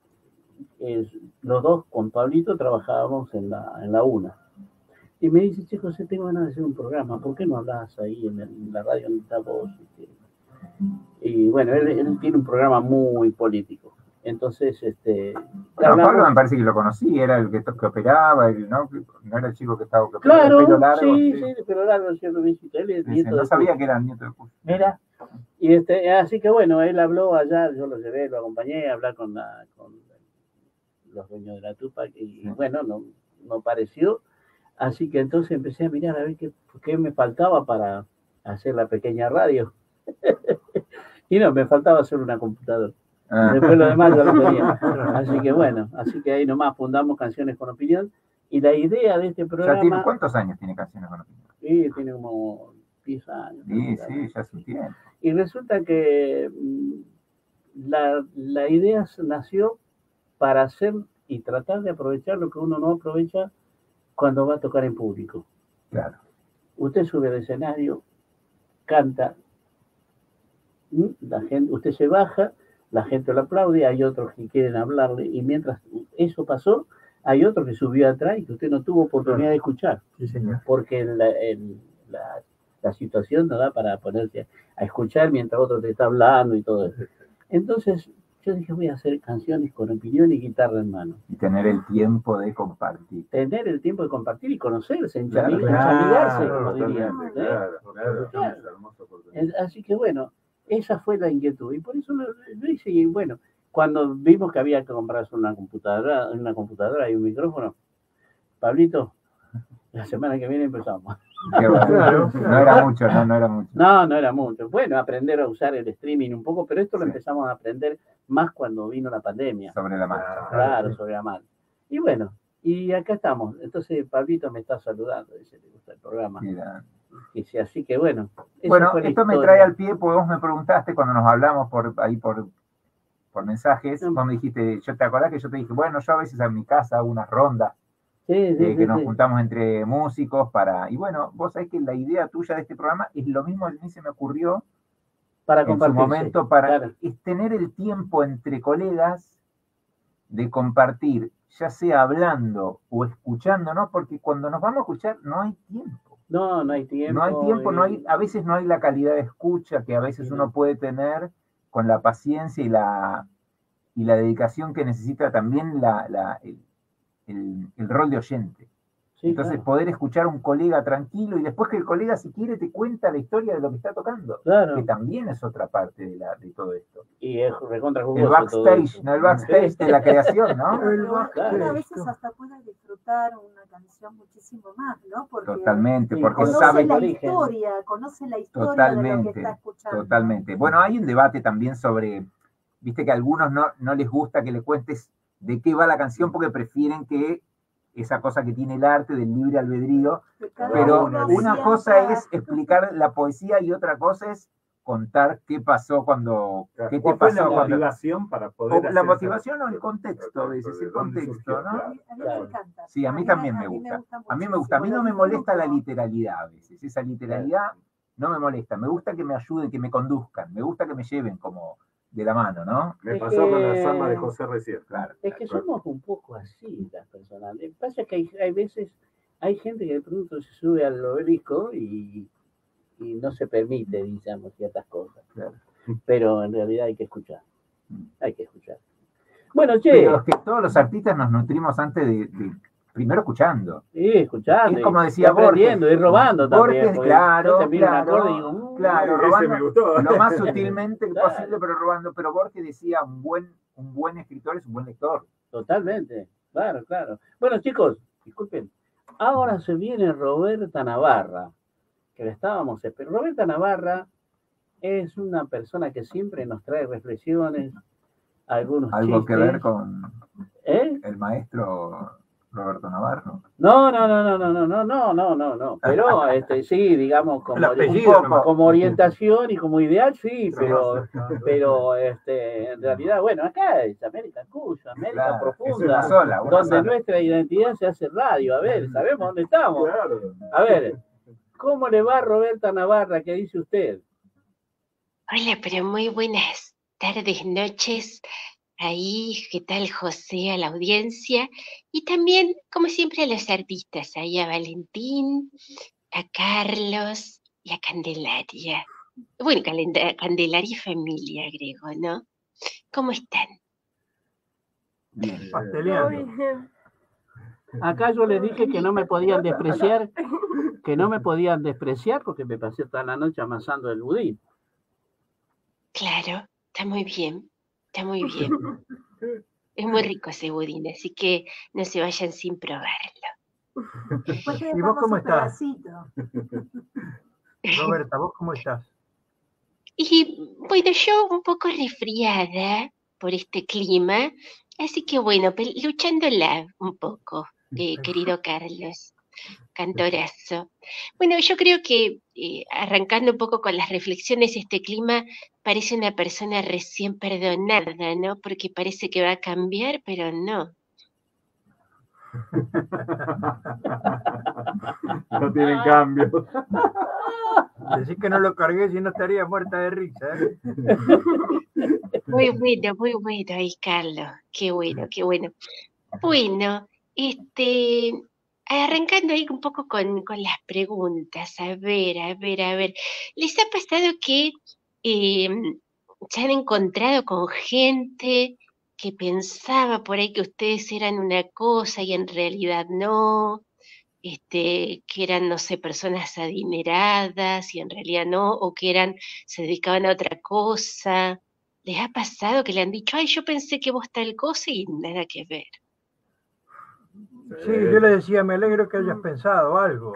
los dos con Pablito trabajábamos en la UNA. Y me dice, chicos, tengo ganas de hacer un programa, ¿por qué no hablas ahí en la radio donde estás vos? Y bueno, él tiene un programa muy político. Entonces, Bueno, hablamos- Pablo me parece que lo conocí, era el que operaba, ¿no? No era el chico que estaba que operaba Claro, el pelo largo. sí, de pelo largo, cierto, visita. Él es Sí, nieto no de sabía Kusch. que era el nieto de Kusch. Mira, y así que bueno, él habló allá, yo lo llevé, lo acompañé a hablar con los dueños de la Tupac y Sí. bueno, no pareció. Así que entonces empecé a mirar a ver qué me faltaba para hacer la pequeña radio. Y no, me faltaba hacer una computadora. Ah. Después lo demás ya lo tenía. Así que bueno, así que ahí nomás fundamos Canciones con Opinión. Y la idea de este Ya tiene, programa, ¿cuántos años tiene Canciones con Opinión? sí, tiene como 10 años. Sí, ya es un tiempo. Y resulta que la idea nació para hacer y tratar de aprovechar lo que uno no aprovecha cuando va a tocar en público. Claro. Usted sube al escenario, canta, la gente, usted se baja, la gente lo aplaude, hay otros que quieren hablarle, y mientras eso pasó, hay otro que subió atrás y que usted no tuvo oportunidad de escuchar, Sí, señor. porque la situación no da para ponerse a escuchar mientras otro te está hablando y todo eso. Entonces yo dije, voy a hacer Canciones con Opinión y guitarra en mano. Y tener el tiempo de compartir. Tener el tiempo de compartir y conocerse, Claro, enchamigarse, Claro, como dirían. totalmente, ¿eh? claro. Claro. Es hermosa oportunidad. Así que bueno, esa fue la inquietud. Y por eso lo hice. Y bueno, cuando vimos que había que comprarse una computadora y un micrófono, Pablito, la semana que viene empezamos. Qué bueno. Claro. No era mucho, no era mucho. No era mucho. Bueno, aprender a usar el streaming un poco, pero esto lo Sí. empezamos a aprender más cuando vino la pandemia. Sobre la marcha. Claro, sobre la mano. Y bueno, y acá estamos. Entonces, Pablito me está saludando, dice, le gusta el programa. Mira. Dice, así que bueno. esa Bueno, fue la esto me historia. trae al pie, porque vos me preguntaste cuando nos hablamos por mensajes, vos me dijiste, ¿te acordás que yo te dije, bueno, yo a veces en mi casa hago unas rondas Sí, que nos sí. juntamos entre músicos y bueno, vos sabés que la idea tuya de este programa es lo mismo que a mí se me ocurrió Para en su compartir. momento claro. es tener el tiempo entre colegas de compartir, ya sea hablando o escuchando, ¿no? Porque cuando nos vamos a escuchar no hay tiempo. No hay tiempo. No hay tiempo, a veces no hay la calidad de escucha que a veces Sí. uno puede tener con la paciencia y la y la dedicación que necesita también el rol de oyente. Sí, Entonces, claro. poder escuchar a un colega tranquilo y después que el colega, si quiere, te cuenta la historia de lo que está tocando. Claro. Que también es otra parte de todo esto. Y es recontra El jugoso todo backstage, eso. ¿no? El backstage de la creación, ¿no? El Uno a backstage. veces hasta puede disfrutar una canción muchísimo más, ¿no? Porque Totalmente, Sí, porque conoce sabe la origen. historia, conoce la historia de lo que totalmente, está escuchando. totalmente. Bueno, hay un debate también sobre, viste que a algunos no les gusta que le cuentes de qué va la canción porque prefieren que esa cosa que tiene el arte del libre albedrío, Que cada pero uno una sienta- cosa es explicar la poesía y otra cosa es contar qué pasó qué te ¿Cuál fue la pasó cuando... motivación para poder La hacer motivación o el contexto, a veces, el ¿Dónde contexto, surgió? ¿no? A mí me encanta. Sí, a mí también me gusta. A mí me gusta. A mí no me molesta la literalidad a veces. Esa literalidad no me molesta. Me gusta que me ayude, que me conduzcan. Me gusta que me lleven como de la mano, ¿no? Me Es pasó con la que- samba de José recién. Claro. Es que somos un poco así las personas. Lo que pasa es que hay veces, hay gente que de pronto se sube al obelisco y no se permite, digamos, ciertas cosas. Claro. Pero en realidad hay que escuchar. Hay que escuchar. Bueno, che, Pero es que todos los artistas nos nutrimos antes primero escuchando. sí, escuchando. Es como y decía aprendiendo Borges. y robando también. Borges, porque claro, yo te miro un claro, acorde y digo, claro, Ese robando me gustó. lo más sutilmente Claro. posible, pero robando. Pero Borges decía, un buen escritor es un buen lector. totalmente. Claro, claro. Bueno, chicos, disculpen. Ahora se viene Roberta Navarra, que la estábamos esperando. Roberta Navarra es una persona que siempre nos trae reflexiones, algunos Algo chistes. que ver con ¿Eh? el maestro Roberto Navarro. No. Pero sí, digamos, El apellido nomás. como orientación y como ideal, sí, pero en realidad, bueno, acá es América Cuyo, América Claro, es Profunda, una sola. donde nuestra identidad se hace radio. A ver, sabemos dónde estamos. Claro. A ver, ¿cómo le va a Roberta Navarra? ¿Qué dice usted? Hola, pero muy buenas tardes, noches. Ahí, ¿qué tal, José, a la audiencia? Y también, como siempre, a los artistas, ahí a Valentín, a Carlos y a Candelaria. Bueno, Candelaria y familia, agrego, ¿no? ¿Cómo están? Bien. Pasteleando. Acá yo les dije que no me podían despreciar, porque me pasé toda la noche amasando el budín. Claro, está muy bien, está muy bien. Es muy rico ese budín, así que no se vayan sin probarlo. Después te ¿Y vos dejamos cómo un estás? pedacito. Roberta, ¿vos cómo estás? Y bueno, yo un poco resfriada por este clima, así que bueno, luchándola un poco, querido Carlos, cantorazo. Bueno, yo creo que arrancando un poco con las reflexiones, este clima parece una persona recién perdonada, ¿no? Porque parece que va a cambiar, pero no. No tienen cambio. Decís que no lo cargué si no estaría muerta de risa, ¿eh? Muy bueno ahí, Carlos. Qué bueno, qué bueno. Bueno, arrancando ahí un poco con las preguntas. A ver. ¿Les ha pasado que se han encontrado con gente que pensaba por ahí que ustedes eran una cosa y en realidad no? Que eran, no sé, personas adineradas y en realidad no, o que se dedicaban a otra cosa. ¿Les ha pasado que le han dicho, ay, yo pensé que vos tal cosa y nada que ver? Sí, yo le decía, me alegro que hayas pensado algo.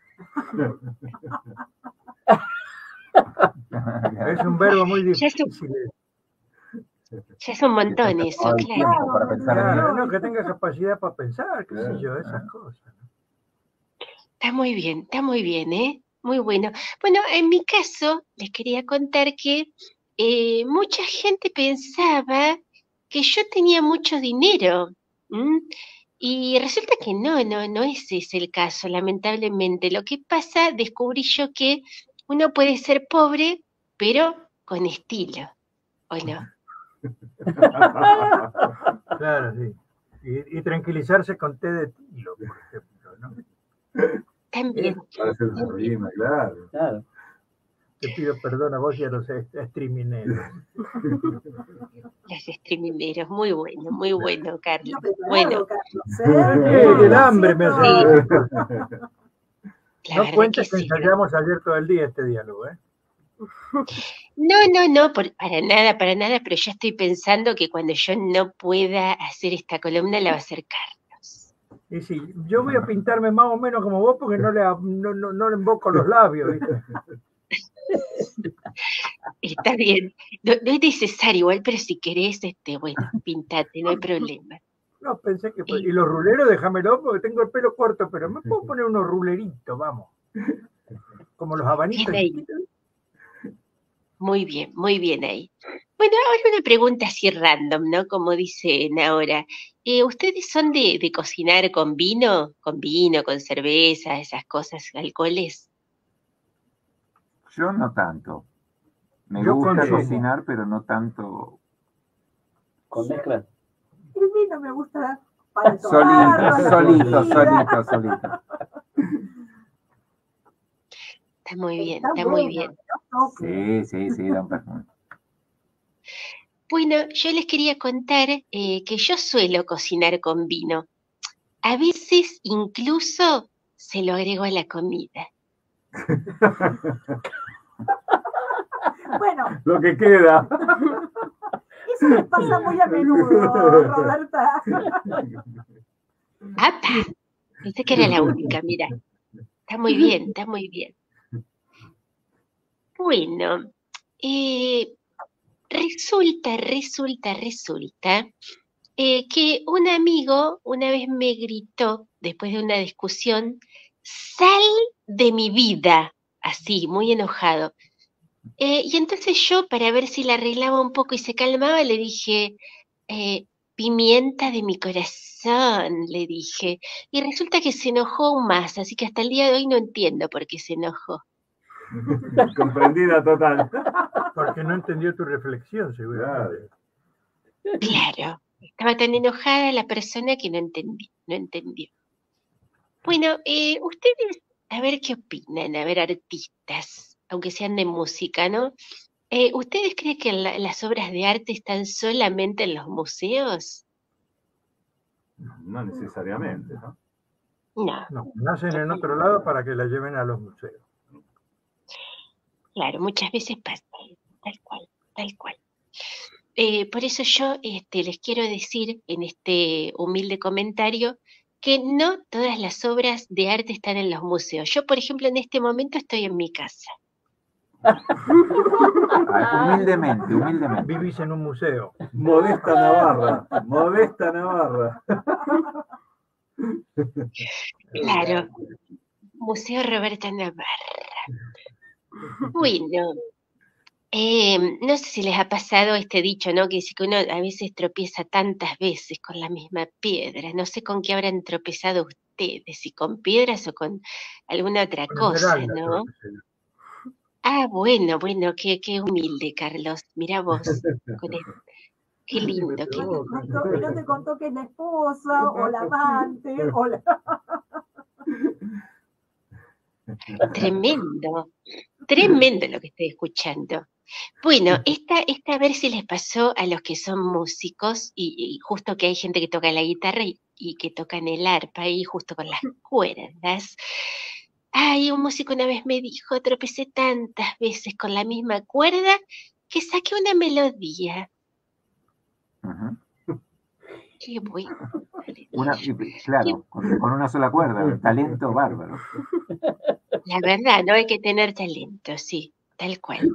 Es un verbo muy difícil. Ya es un montón eso, Hay claro. tiempo para pensar en Claro, eso. no, que tenga capacidad para pensar, qué sé yo, esas cosas. Está muy bien, ¿eh? Muy bueno. Bueno, en mi caso, les quería contar que mucha gente pensaba que yo tenía mucho dinero. ¿M? Y resulta que no ese es el caso, lamentablemente. Lo que pasa, descubrí yo que uno puede ser pobre, pero con estilo, ¿o no? Claro, sí. Y tranquilizarse con té de tilo, por ejemplo, ¿no? También. Para hacer una rima, claro. Claro. Te pido perdón a vos y a los streamineros. Los streaminderos, muy bueno, Carlos. Lo preparado, Bueno, Carlos, El hambre me hace. la No verdad cuentes que que sí. ensayamos ayer todo el día este diálogo, ¿eh? No, para nada, pero ya estoy pensando que cuando yo no pueda hacer esta columna la va a hacer Carlos. Y sí, yo voy a pintarme más o menos como vos porque no le emboco los labios, ¿viste? Está bien, no es necesario igual, pero si querés, bueno, pintate, no hay problema. No, pensé que... Y los ruleros, déjamelo porque tengo el pelo corto, pero me puedo poner unos ruleritos, vamos. Como los abanitos. Bien ahí. Muy bien ahí. Bueno, ahora una pregunta así random, ¿no? Como dicen ahora. ¿Ustedes son de cocinar con vino? ¿Con vino, con cerveza, esas cosas, alcoholes? Yo no tanto. Me Yo gusta consumo. cocinar, pero no tanto. Con mezcla. El vino me gusta para tomar, Solito. Está muy bien, Está está muy bueno, bien. ¿no? Sí, da un perfume. Bueno, yo les quería contar que yo suelo cocinar con vino. A veces incluso se lo agrego a la comida. Bueno, Lo que queda. eso me pasa muy a menudo, Roberta. ¡Apa! Pensé que era la única, mira. Está muy bien. Bueno, resulta que un amigo una vez me gritó, después de una discusión, ¡sal de mi vida! Así, muy enojado. Y entonces yo, para ver si la arreglaba un poco y se calmaba, le dije, pimienta de mi corazón, le dije. Y resulta que se enojó aún más, así que hasta el día de hoy no entiendo por qué se enojó. Comprendida total. Porque no entendió tu reflexión, seguramente. Claro, estaba tan enojada la persona que no entendió. Bueno, ustedes, a ver qué opinan, a ver, artistas, aunque sean de música, ¿no? ¿Ustedes creen que las obras de arte están solamente en los museos? No necesariamente, ¿no? No, No, nacen en otro lado para que la lleven a los museos. claro, muchas veces pasa, tal cual. Por eso yo les quiero decir en este humilde comentario que no todas las obras de arte están en los museos. Yo, por ejemplo, en este momento estoy en mi casa. Humildemente. Vivís en un museo. Modesta Navarra. Claro, Museo Roberta Navarra. Bueno, no sé si les ha pasado este dicho, ¿no? Que dice que uno a veces tropieza tantas veces con la misma piedra. No sé con qué habrán tropezado ustedes, si con piedras o con alguna otra cosa, Esmeralda, ¿no? creo que se- Ah, bueno, qué humilde, Carlos. Mirá vos, qué lindo, qué lindo. Y no te contó que es la esposa, o la amante, o la... Tremendo lo que estoy escuchando. Bueno, esta a ver si les pasó a los que son músicos, y justo que hay gente que toca la guitarra y que tocan el arpa, y justo con las cuerdas. Ay, un músico una vez me dijo, tropecé tantas veces con la misma cuerda que saqué una melodía. Ujú. Qué bueno. Claro, con una sola cuerda, un talento bárbaro. La verdad, no hay que tener talento, sí, tal cual.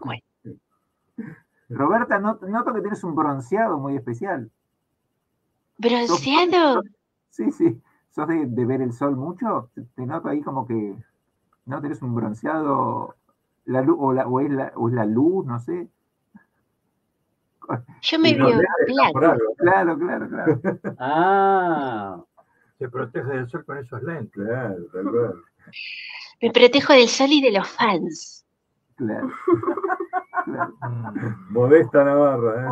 Roberta, noto que tienes un bronceado muy especial. ¿Bronceado? Sí. ¿Sos de ver el sol mucho? Te noto ahí como que no tenés un bronceado, la luz, o es la luz, no sé. Yo me veo blanca. Claro. Ah, Se protege del sol con esos lentes. Claro, tal cual. Me protejo del sol y de los fans. Claro. Modesta Navarra. O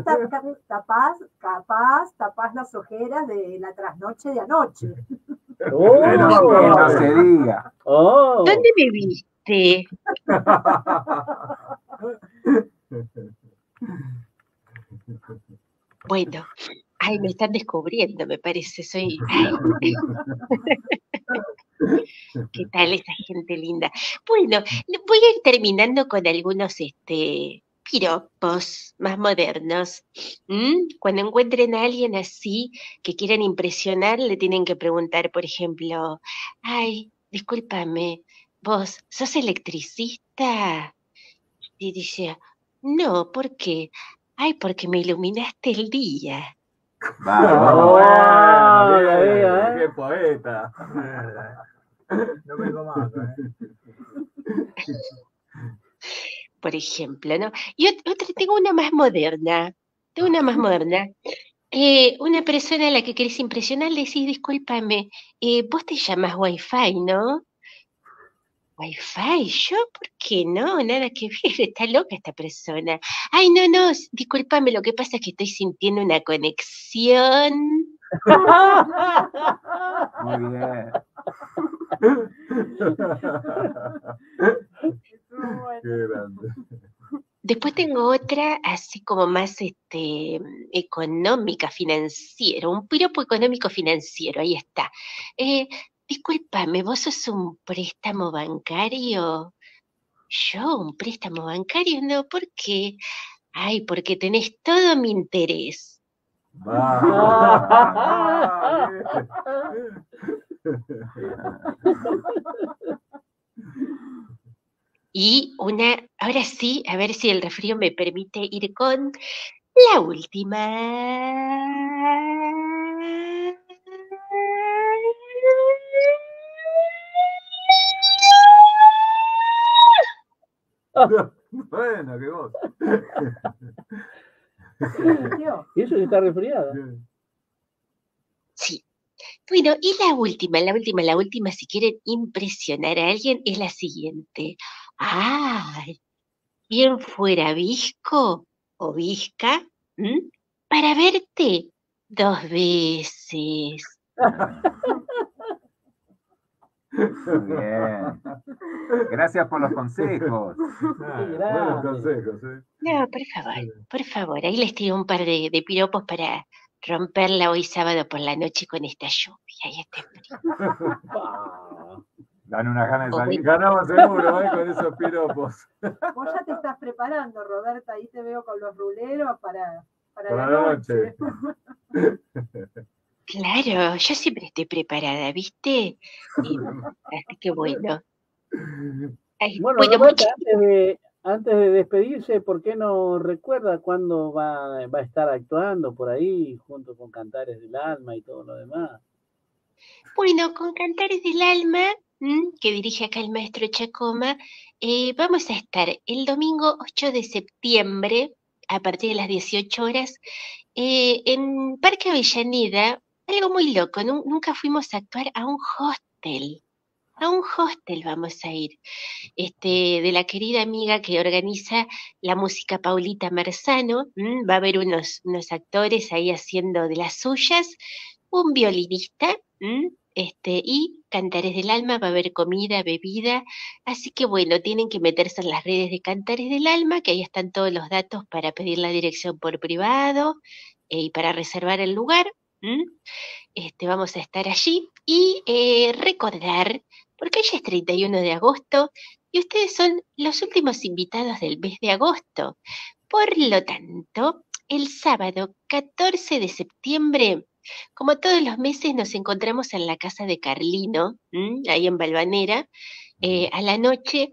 capaz las ojeras de la trasnoche de anoche. oh, Que no se diga. oh. ¿Dónde me viste? Bueno, ay, me están descubriendo, me parece, soy... ay. ¿Qué tal esa gente linda? Bueno, voy a ir terminando con algunos piropos más modernos. Cuando encuentren a alguien así que quieran impresionar, le tienen que preguntar, por ejemplo, ay, discúlpame, ¿vos sos electricista? Y dice, no, ¿por qué? Ay, porque me iluminaste el día. Vamos. Ah, Bien, la veo, ¿eh? qué poeta. No vengo más, Por ejemplo, ¿no? Y otra, tengo una más moderna. Tengo una más moderna. Una persona a la que querés impresionar le decís, discúlpame, vos te llamas Wi-Fi, ¿no? ¿Wi-Fi? ¿Yo? ¿Por qué no? Nada que ver, está loca esta persona. Ay, no, no, discúlpame, lo que pasa es que estoy sintiendo una conexión. Muy bien. Qué grande. Después tengo otra así como más económica, financiero, un piropo económico financiero, ahí está. Discúlpame, ¿vos sos un préstamo bancario? ¿Yo un préstamo bancario? No, ¿por qué? Ay, porque tenés todo mi interés. Va. Y una, ahora sí, a ver si el resfrío me permite ir con la última. Bueno, qué voz. Y eso que está resfriada. Sí. Bueno, y la última, si quieren impresionar a alguien, es la siguiente. ¡Ay! ¿Quién fuera Visco o Visca para verte 2 veces? Muy bien. Gracias por los consejos. Buenos consejos, ¿eh? No, por favor, ahí les tiro un par de piropos para romperla hoy sábado por la noche con esta lluvia y este frío. Dan unas ganas de salir. Ganamos seguro, con esos piropos. Vos ya te estás preparando, Roberta, ahí te veo con los ruleros para Para la la noche. Claro, yo siempre estoy preparada, ¿viste? Así que bueno. Ay, Bueno, bueno, Roberta, antes de despedirse, ¿por qué no recuerda cuándo va a estar actuando por ahí, junto con Cantares del Alma y todo lo demás? Bueno, con Cantares del Alma, que dirige acá el maestro Chacoma, vamos a estar el domingo 8 de septiembre, a partir de las 18 horas, en Parque Avellaneda, algo muy loco, nunca fuimos a actuar a un hostel. A un hostel vamos a ir, de la querida amiga que organiza la música Paulita Marzano. Va a haber unos actores ahí haciendo de las suyas, un violinista, y Cantares del Alma, va a haber comida, bebida, así que bueno, tienen que meterse en las redes de Cantares del Alma, que ahí están todos los datos para pedir la dirección por privado y para reservar el lugar. Vamos a estar allí y recordar, porque hoy ya es 31 de agosto y ustedes son los últimos invitados del mes de agosto. Por lo tanto, el sábado 14 de septiembre, como todos los meses, nos encontramos en la casa de Carlino, ahí en Valvanera, a la noche,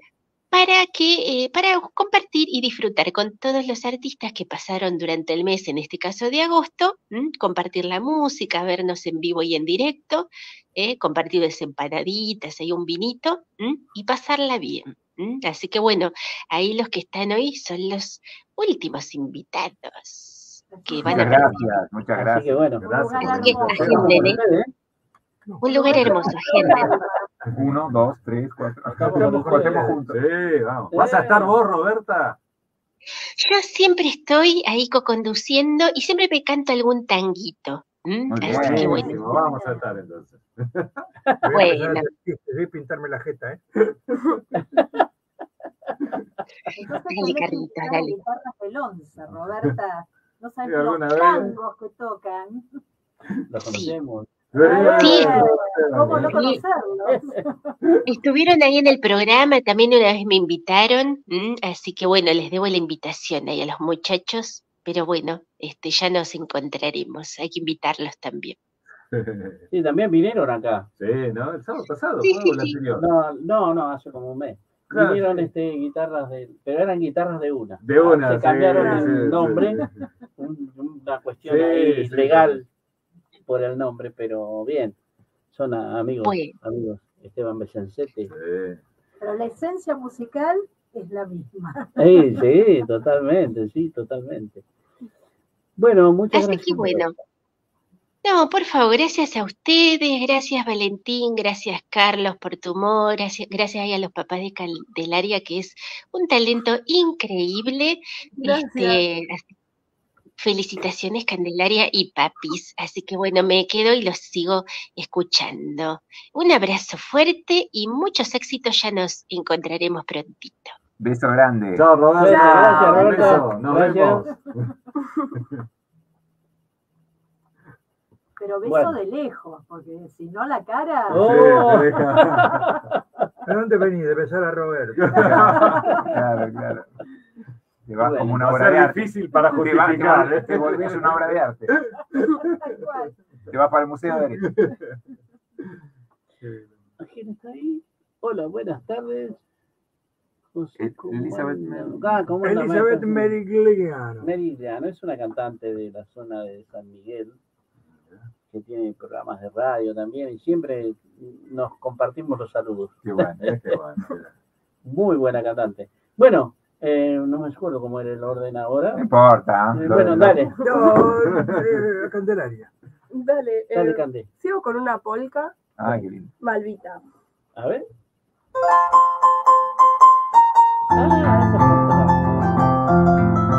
para compartir y disfrutar con todos los artistas que pasaron durante el mes, en este caso de agosto, compartir la música, vernos en vivo y en directo, compartir empanaditas, ahí un vinito, y pasarla bien. Así que bueno, ahí los que están hoy son los últimos invitados que van Muchas a gracias, muchas Así gracias. que bueno, Gracias. Así que agenden, un lugar hermoso, agenden. 1, 2, 3, 4. Estamos Cortemos juntos. Sí, vamos. ¿Vas a estar vos, Roberta? Yo siempre estoy ahí co-conduciendo y siempre me canto algún tanguito. Así que bueno. Buenísimo, vamos a estar entonces. Bueno. Debí pintarme la jeta, Entonces Dale, tenés que Carlita, buscar las dale. guitarras del 11, Roberta. No sabes Sí, los alguna vez. tangos que tocan. Lo conocemos. Sí. ¿Cómo no Sí. conocerlos? Estuvieron ahí en el programa, también una vez me invitaron, así que bueno, les debo la invitación ahí a los muchachos, pero bueno, ya nos encontraremos, hay que invitarlos también. Sí, también vinieron acá. Sí, ¿no? El sábado pasado Sí, fue sí, o el sí. anterior. No, hace como un mes. Claro, Vinieron sí. guitarras pero eran guitarras de una. De una, Se sí, cambiaron sí, el sí, nombre, sí. una cuestión Sí, ahí sí, legal por el nombre, pero bien. Son amigos, Bueno, Esteban Bellancete. Sí. Pero la esencia musical es la misma. Sí, totalmente. Bueno, muchas así gracias. que bueno. No, por favor, gracias a ustedes, gracias Valentín, gracias Carlos por tu humor, gracias ahí a los papás del área, que es un talento increíble. Gracias. Felicitaciones Candelaria y papis. Así que bueno, me quedo y los sigo escuchando. Un abrazo fuerte y muchos éxitos, ya nos encontraremos prontito. Beso grande. Chao, Roberta. Gracias, Un Roberta. beso. Nos Gracias. vemos. Pero beso Bueno. de lejos, porque si no la cara. Oh. Sí, te deja. ¿De dónde venís? De besar a Roberto. Claro. Te vas Bueno, como una Va a obra ser de arte. difícil para Te justificar. ¿eh? volvés una obra de arte. Tal cual. Te vas para el Museo de Derecho. ¿Quién está ahí? Hola, buenas tardes. José, ¿cómo Elizabeth anda? ¿Cómo anda, Elizabeth maestra? Merigliano. Merigliano es una cantante de la zona de San Miguel, que tiene programas de radio también, y siempre nos compartimos los saludos. Qué bueno. Qué bueno. Muy buena cantante. Bueno, no me acuerdo cómo era el orden ahora. No importa. Bueno, dale, Yo, Candelaria. Dale, dale, Cande. sigo con una polka, Ah, qué lindo. Malvita. A ver. Ah, esa fue otra.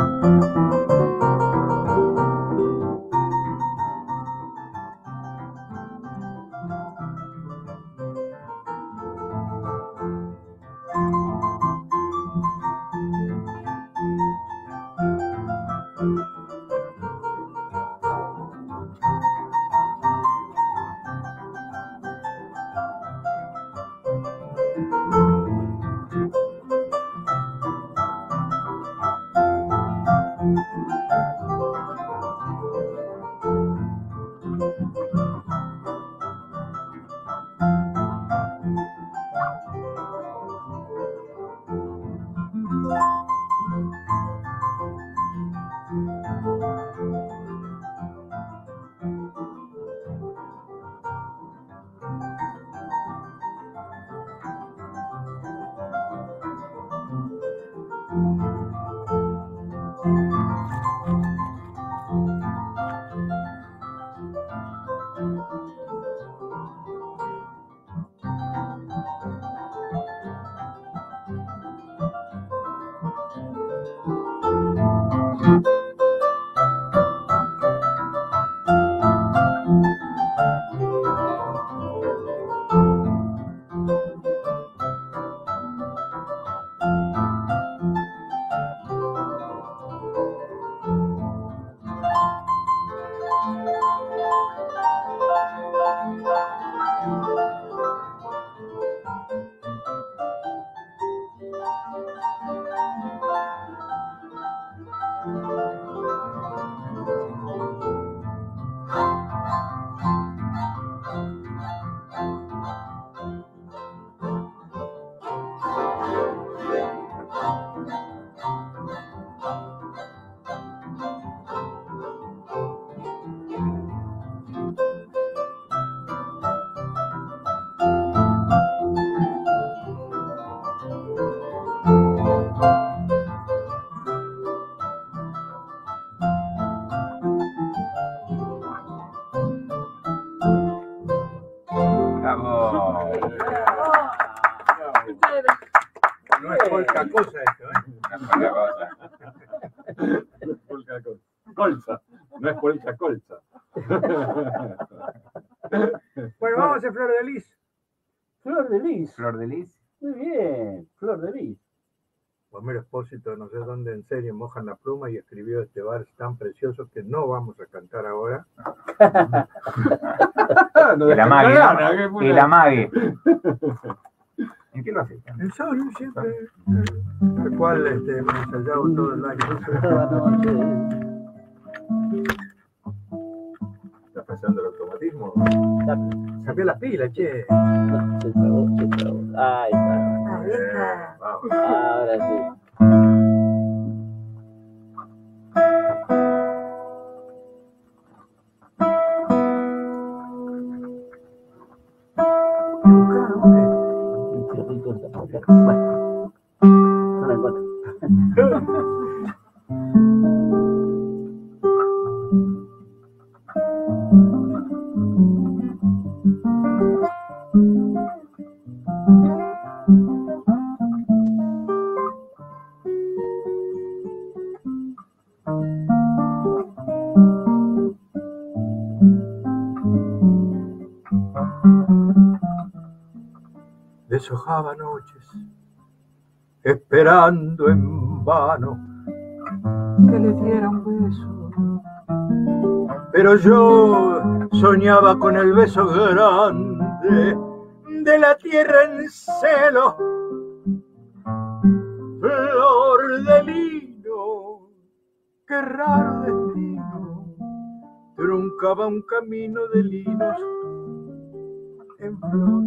Bravo. No es polka cosa esto, ¿eh? Polka colza. No es polka colza. Bueno, vamos a hacer Flor de Lis. Flor de Lis. Flor de Lis. Muy bien, Flor de Lis. Homero Expósito, no sé dónde, en serio, mojan la pluma y escribió este vals tan precioso que no vamos a cantar ahora. El amague, ¿no? El amague. ¿En qué lo haces? El sol siempre, el cual hemos ensayado todo el año. ¿Está pasando el automatismo? Cambié las pilas, che. Se trabó. Ahí está. Ahí está. Vamos. Ahora sí. Qué rico está por acá. Bueno, no la encuentro. Deshojaba noches, esperando en vano que le diera un beso. Pero yo soñaba con el beso grande de la tierra en celo. Flor de lino, qué raro destino, truncaba un camino de linos en flor.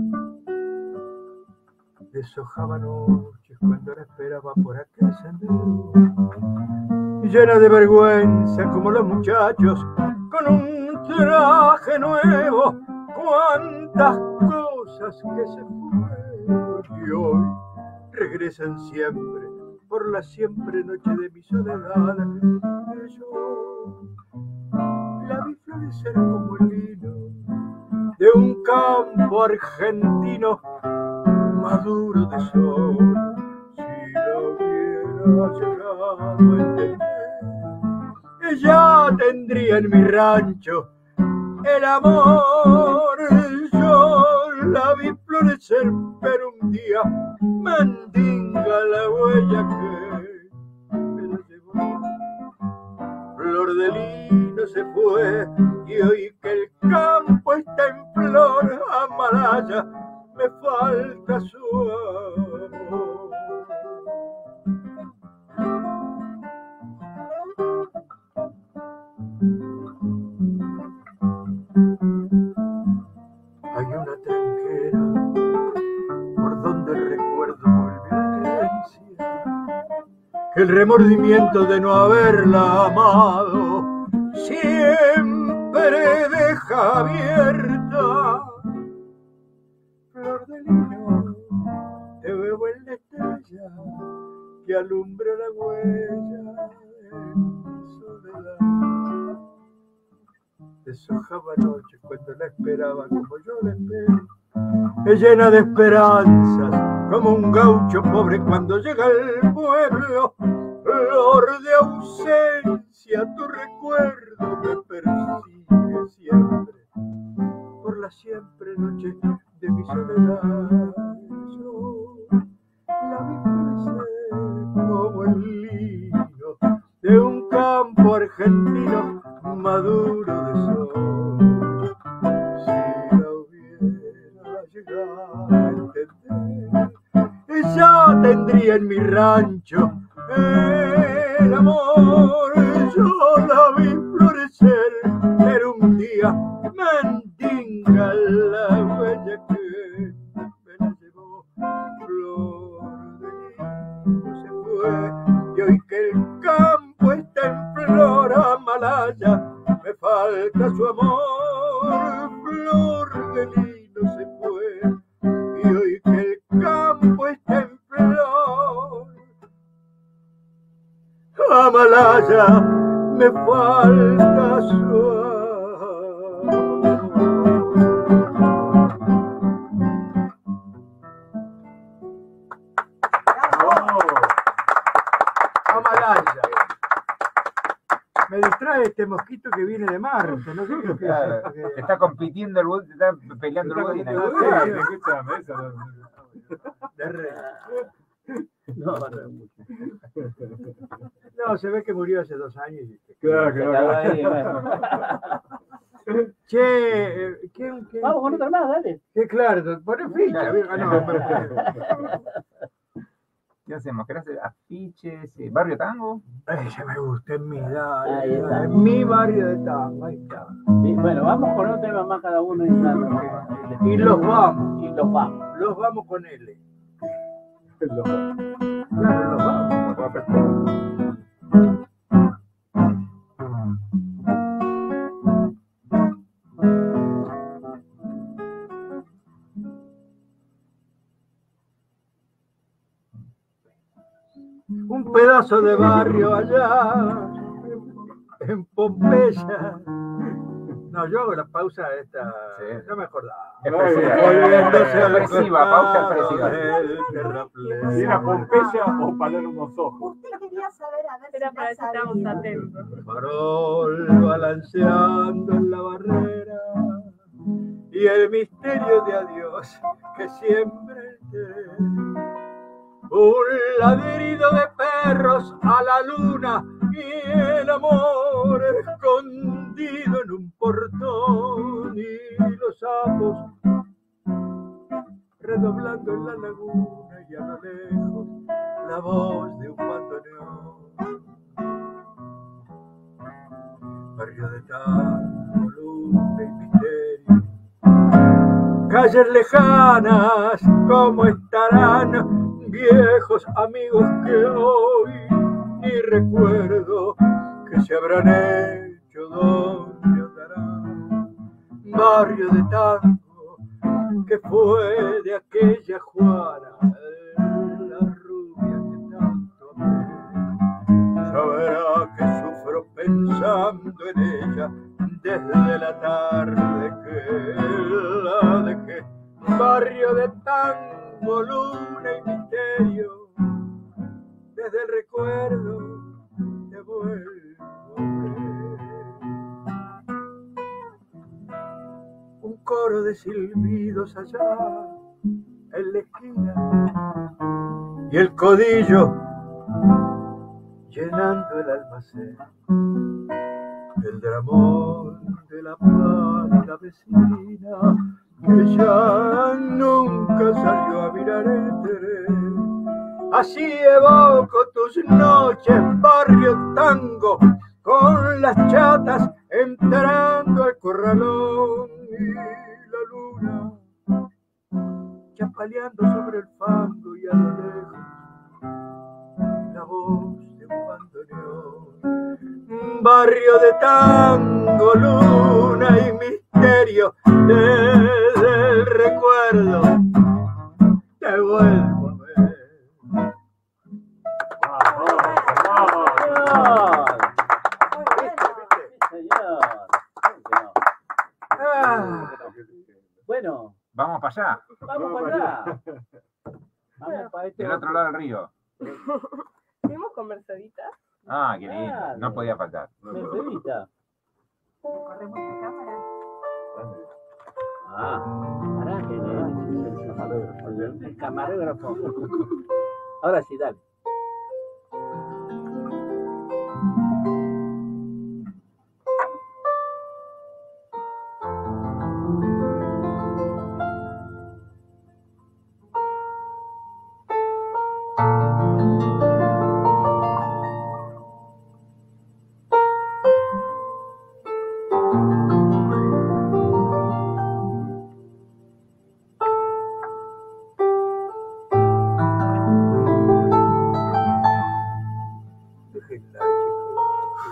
Deshojaba noches cuando la esperaba por aquel sendero, llena de vergüenza como los muchachos con un traje nuevo. Cuántas cosas que se fueron y hoy regresan siempre por la siempre noche de mi soledad. Yo la vi florecer como el lino de un campo argentino maduro de sol. Si lo hubiera llegado a entender, ella tendría en mi rancho el amor. Yo la vi florecer, pero un día mandinga la huella que me la llevó. Flor de lino se fue y hoy que el campo está en flor, Amalaya, me falta su amor. Hay una tranquera por donde el recuerdo vuelve a la creencia que el remordimiento de no haberla amado siempre deja abierta. Flor de lino, te veo en la estrella que alumbra la huella en mi soledad. Deshojaba noche cuando la esperaba como yo la espero, es llena de esperanzas como un gaucho pobre cuando llega al pueblo. Flor de ausencia, tu recuerdo me persigue siempre por la siempre noche de mi soledad. Yo la vi florecer como el lino de un campo argentino maduro de sol. Si la hubiera llegado a entender, ella tendría en mi rancho el amor. Yo la vi florecer, pero un día mandinga la huella que me la llevó. Flor de lino se fue y hoy que el campo está en flor, Amalaya, me falta su amor. Flor de lino se fue y hoy que el campo está en flor, Amalaya, me falta su amor. Amalaya. Me distrae este mosquito que viene de Marte, no sé qué es. Claro, está compitiendo el Budín, está peleando el Budín. Escúchame, eso. De rey. No, no es mucho. No, se ve que murió hace 2 años. Claro, Se quedó claro. ahí, bueno. Che, ¿quién? Vamos con otra más, dale. Sí, claro, poné ficha. No, ¿Qué hacemos? ¿Querés hacer afiches? ¿Barrio Tango? ese me gusta, en mi edad, Ahí está. en mi barrio de Tango, ahí está. Sí, bueno, vamos con un tema más cada uno. Y los vamos, Y los vamos. los vamos con L. Lo- Claro, los vamos. lo va a pescar. Un pedazo de barrio allá, en Pompeya. No, yo hago la pausa esta. Sí. No me acordaba. Expresiva. Volviéndose al Expresiva, pausa costado expresiva. del terraplén. ¿Si era Pompeya o Palermo Sojo? Usted quería saber a ver Era si para la eso estábamos sabía. atentos. Farol balanceando en la barrera y el misterio de adiós que siempre un ladrido de perros a la luna y el amor escondido en un portón y los sapos redoblando en la laguna y a lo lejos la voz de un bandoneón. Barrio de tango, luna y misterio. Calles lejanas, ¿cómo estarán viejos amigos que hoy ni recuerdo que se habrán hecho, dónde andarán? Barrio de tango, que fue de aquella Juana, la rubia que tanto amé. Saberá que sufro pensando en ella desde la tarde que la dejé. Barrio de tango, luna y misterio, desde el recuerdo te vuelvo a ver. Un coro de silbidos allá en la esquina y el codillo llenando el almacén. El dramón de la pálida vecina que ya nunca salió a mirar el tren. Así evoco tus noches, barrio tango, con las chatas entrando al corralón y la luna chapaleando sobre el fango y a lo lejos la voz de un bandoneón. Barrio de tango, luna y misterio, desde el recuerdo te vuelvo a ver. Vamos, vamos. Señor. Señor. Ah, Bueno, Vamos para allá, vamos para allá. Vamos para este del otro lado del río. ¿Fuimos con Mercedita? Ah, qué lindo. Claro. No podía faltar. Mercedita. Corremos la cámara. Ah, pará, que el camarógrafo. Ahora sí, dale. déjenla, chicos.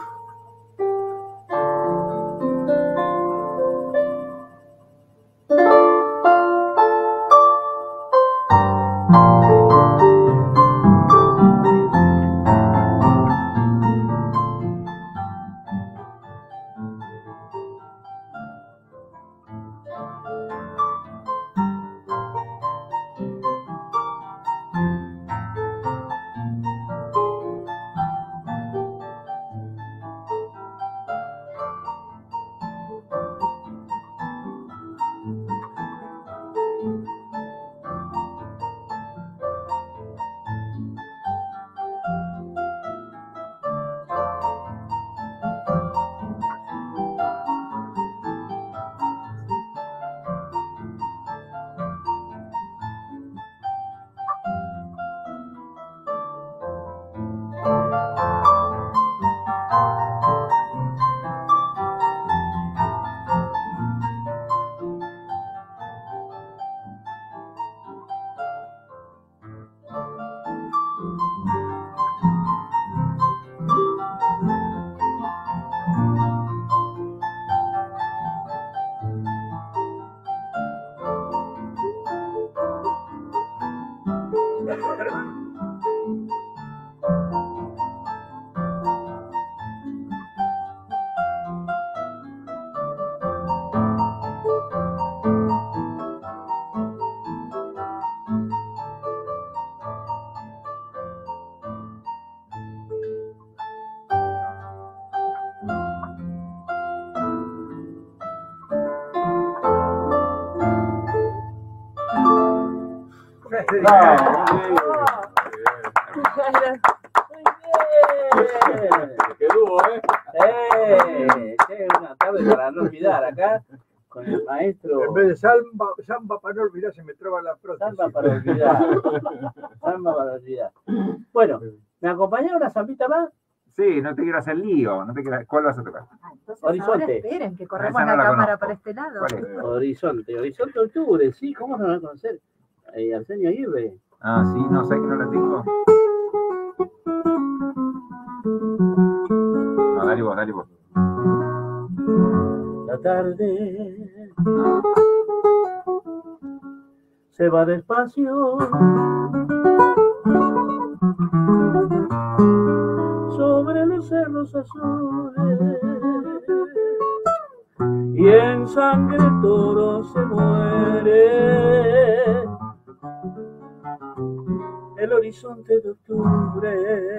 Qué dúo, ¿eh? Qué una tarde para no olvidar acá con el maestro. En vez de samba para no olvidar, se me traba la prótesis. Samba para olvidar. Samba para olvidar. Bueno, ¿me acompaña una zambita más? Sí, no te quiero hacer lío. ¿Cuál vas a tocar? Entonces Horizonte. ahora esperen que corremos Esa no la la cámara conozco. para este lado. ¿Cuál es? Horizonte Octubre, sí, ¿cómo no la van a conocer? Arsenio Aguirre. Ah, sí, no sé que no la tengo. No, dale vos. La tarde se va despacio sobre los cerros azules y en sangre toro se muere el horizonte de octubre.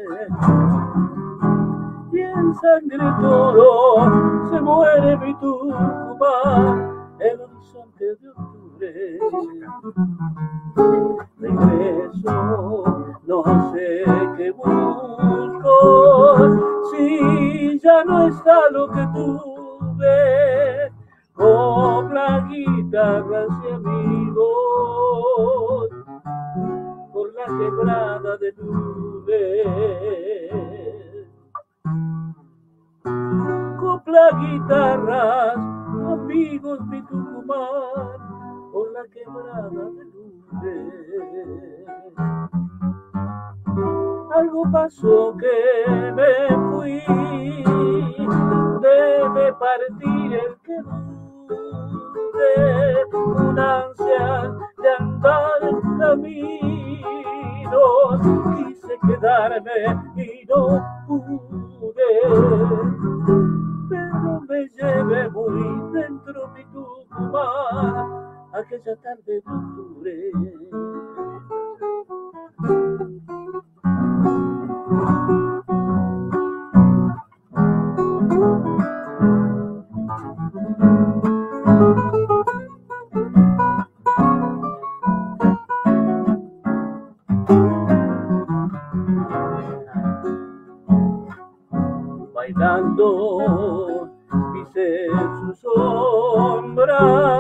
Y en sangre toro se muere mi Tucumán, el horizonte de octubre. Regreso, no sé qué busco, si ya no está lo que tuve, copla, guitarras y amigos, por la quebrada de nubes. Copla, guitarras, amigos, mi Tucumán, por la quebrada de nubes. Algo pasó que me fui, debe partir el que dude, una ansia de andar en caminos, quise quedarme y no pude, pero me llevé muy dentro mi Tucumán, aquella tarde de octubre. Bailando pisé su sombra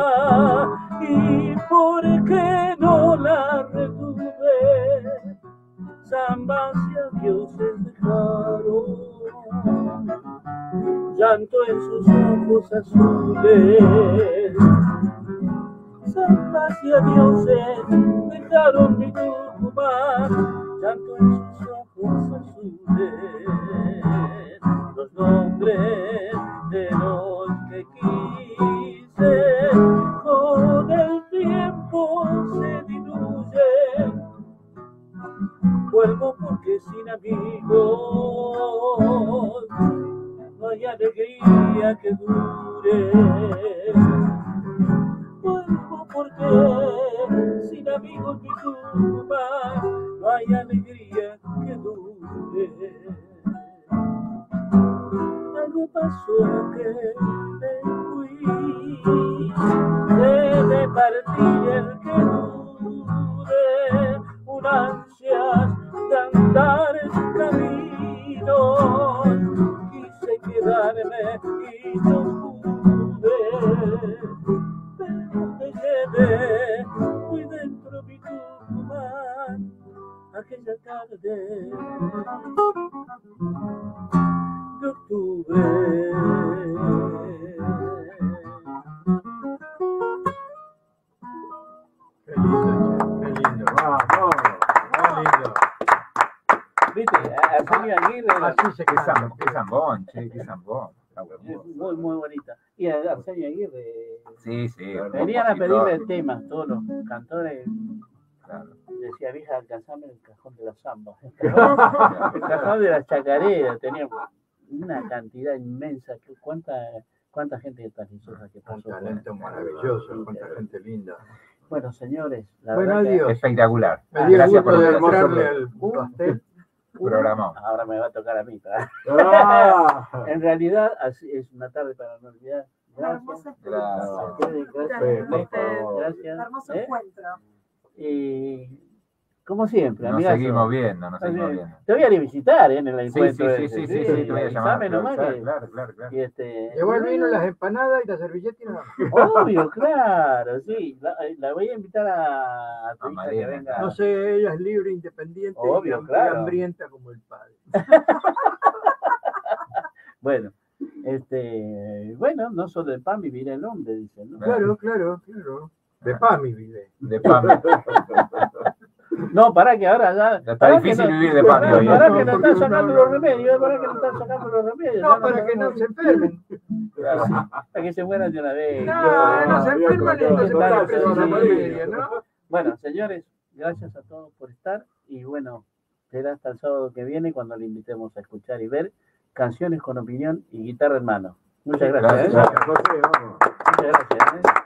y por qué no la retuve, zambas y adioses dejaron llanto en sus ojos azules, zambas y adioses dejaron mi Tucumán, llanto en sus ojos azules. Los nombres de los que quise con el tiempo se diluyen. Vuelvo porque sin amigos no hay alegría que dure. Vuelvo porque sin amigos mi Tucumán no hay alegría que dure. Algo pasó que me fui, debe partir el que dude, un ansias de andar en caminos, quise quedarme y no pude, pero me llevé muy dentro mi Tucumán, aquella tarde de octubre. Qué lindo, che, qué lindo. Vamos, qué lindo. ¿Viste? Arsenio Aguirre Así se Qué canta. zambón, che, qué zambón. Está es bueno. muy bonita. Y Arsenio Aguirre Sí, sí. venían a pedirme temas todos los cantores. Claro. Decía, vieja, alcanzame el cajón de la samba. El cajón de la chacarera. Teníamos una cantidad inmensa. ¿Cuánta gente talentosa que Un pasó? talento maravilloso, cuánta gente linda. Bueno, señores, la Bueno, verdad que adiós. Espectacular. Me dio el Gracias gusto por de el entrarle al pastel. programa. ahora me va a tocar a mí. ¿verdad? Ah, En realidad, así es una tarde para no olvidar. Una hermosa Gracias. experiencia. Gracias. Gracias. Gracias. Un hermoso ¿Eh? encuentro. como siempre, Nos amigazo. seguimos viendo, nos seguimos viendo. Te voy a ir a visitar en el Sí, encuentro. sí, ese, sí, te voy a llamar. avísame nomás Claro, que- claro, claro. y Llevó el vino, las empanadas y la servilleta y nada más. Obvio, claro, sí. La voy a invitar a tu A hija Mariana, que venga. No sé, ella es libre, independiente Obvio, y claro. hambrienta como el padre. Bueno, bueno, no solo de pan vivirá el hombre, dicen, ¿no? Claro, claro, claro. De PAMI vive. De PAMI. No, para que ahora ya. Ya está pará que difícil no- vivir de PAMI hoy. Para que no porque están sacando no, los no, remedios, para que no no, están sacando los remedios. No, para que no se enfermen. Para que se mueran de una vez. No se enferman y entonces para que sí, presionan sí. la media, ¿no? Bueno, señores, gracias a todos por estar y bueno, será hasta el sábado que viene cuando le invitemos a escuchar y ver canciones con opinión y guitarra en mano. Muchas gracias. Gracias. Muchas gracias.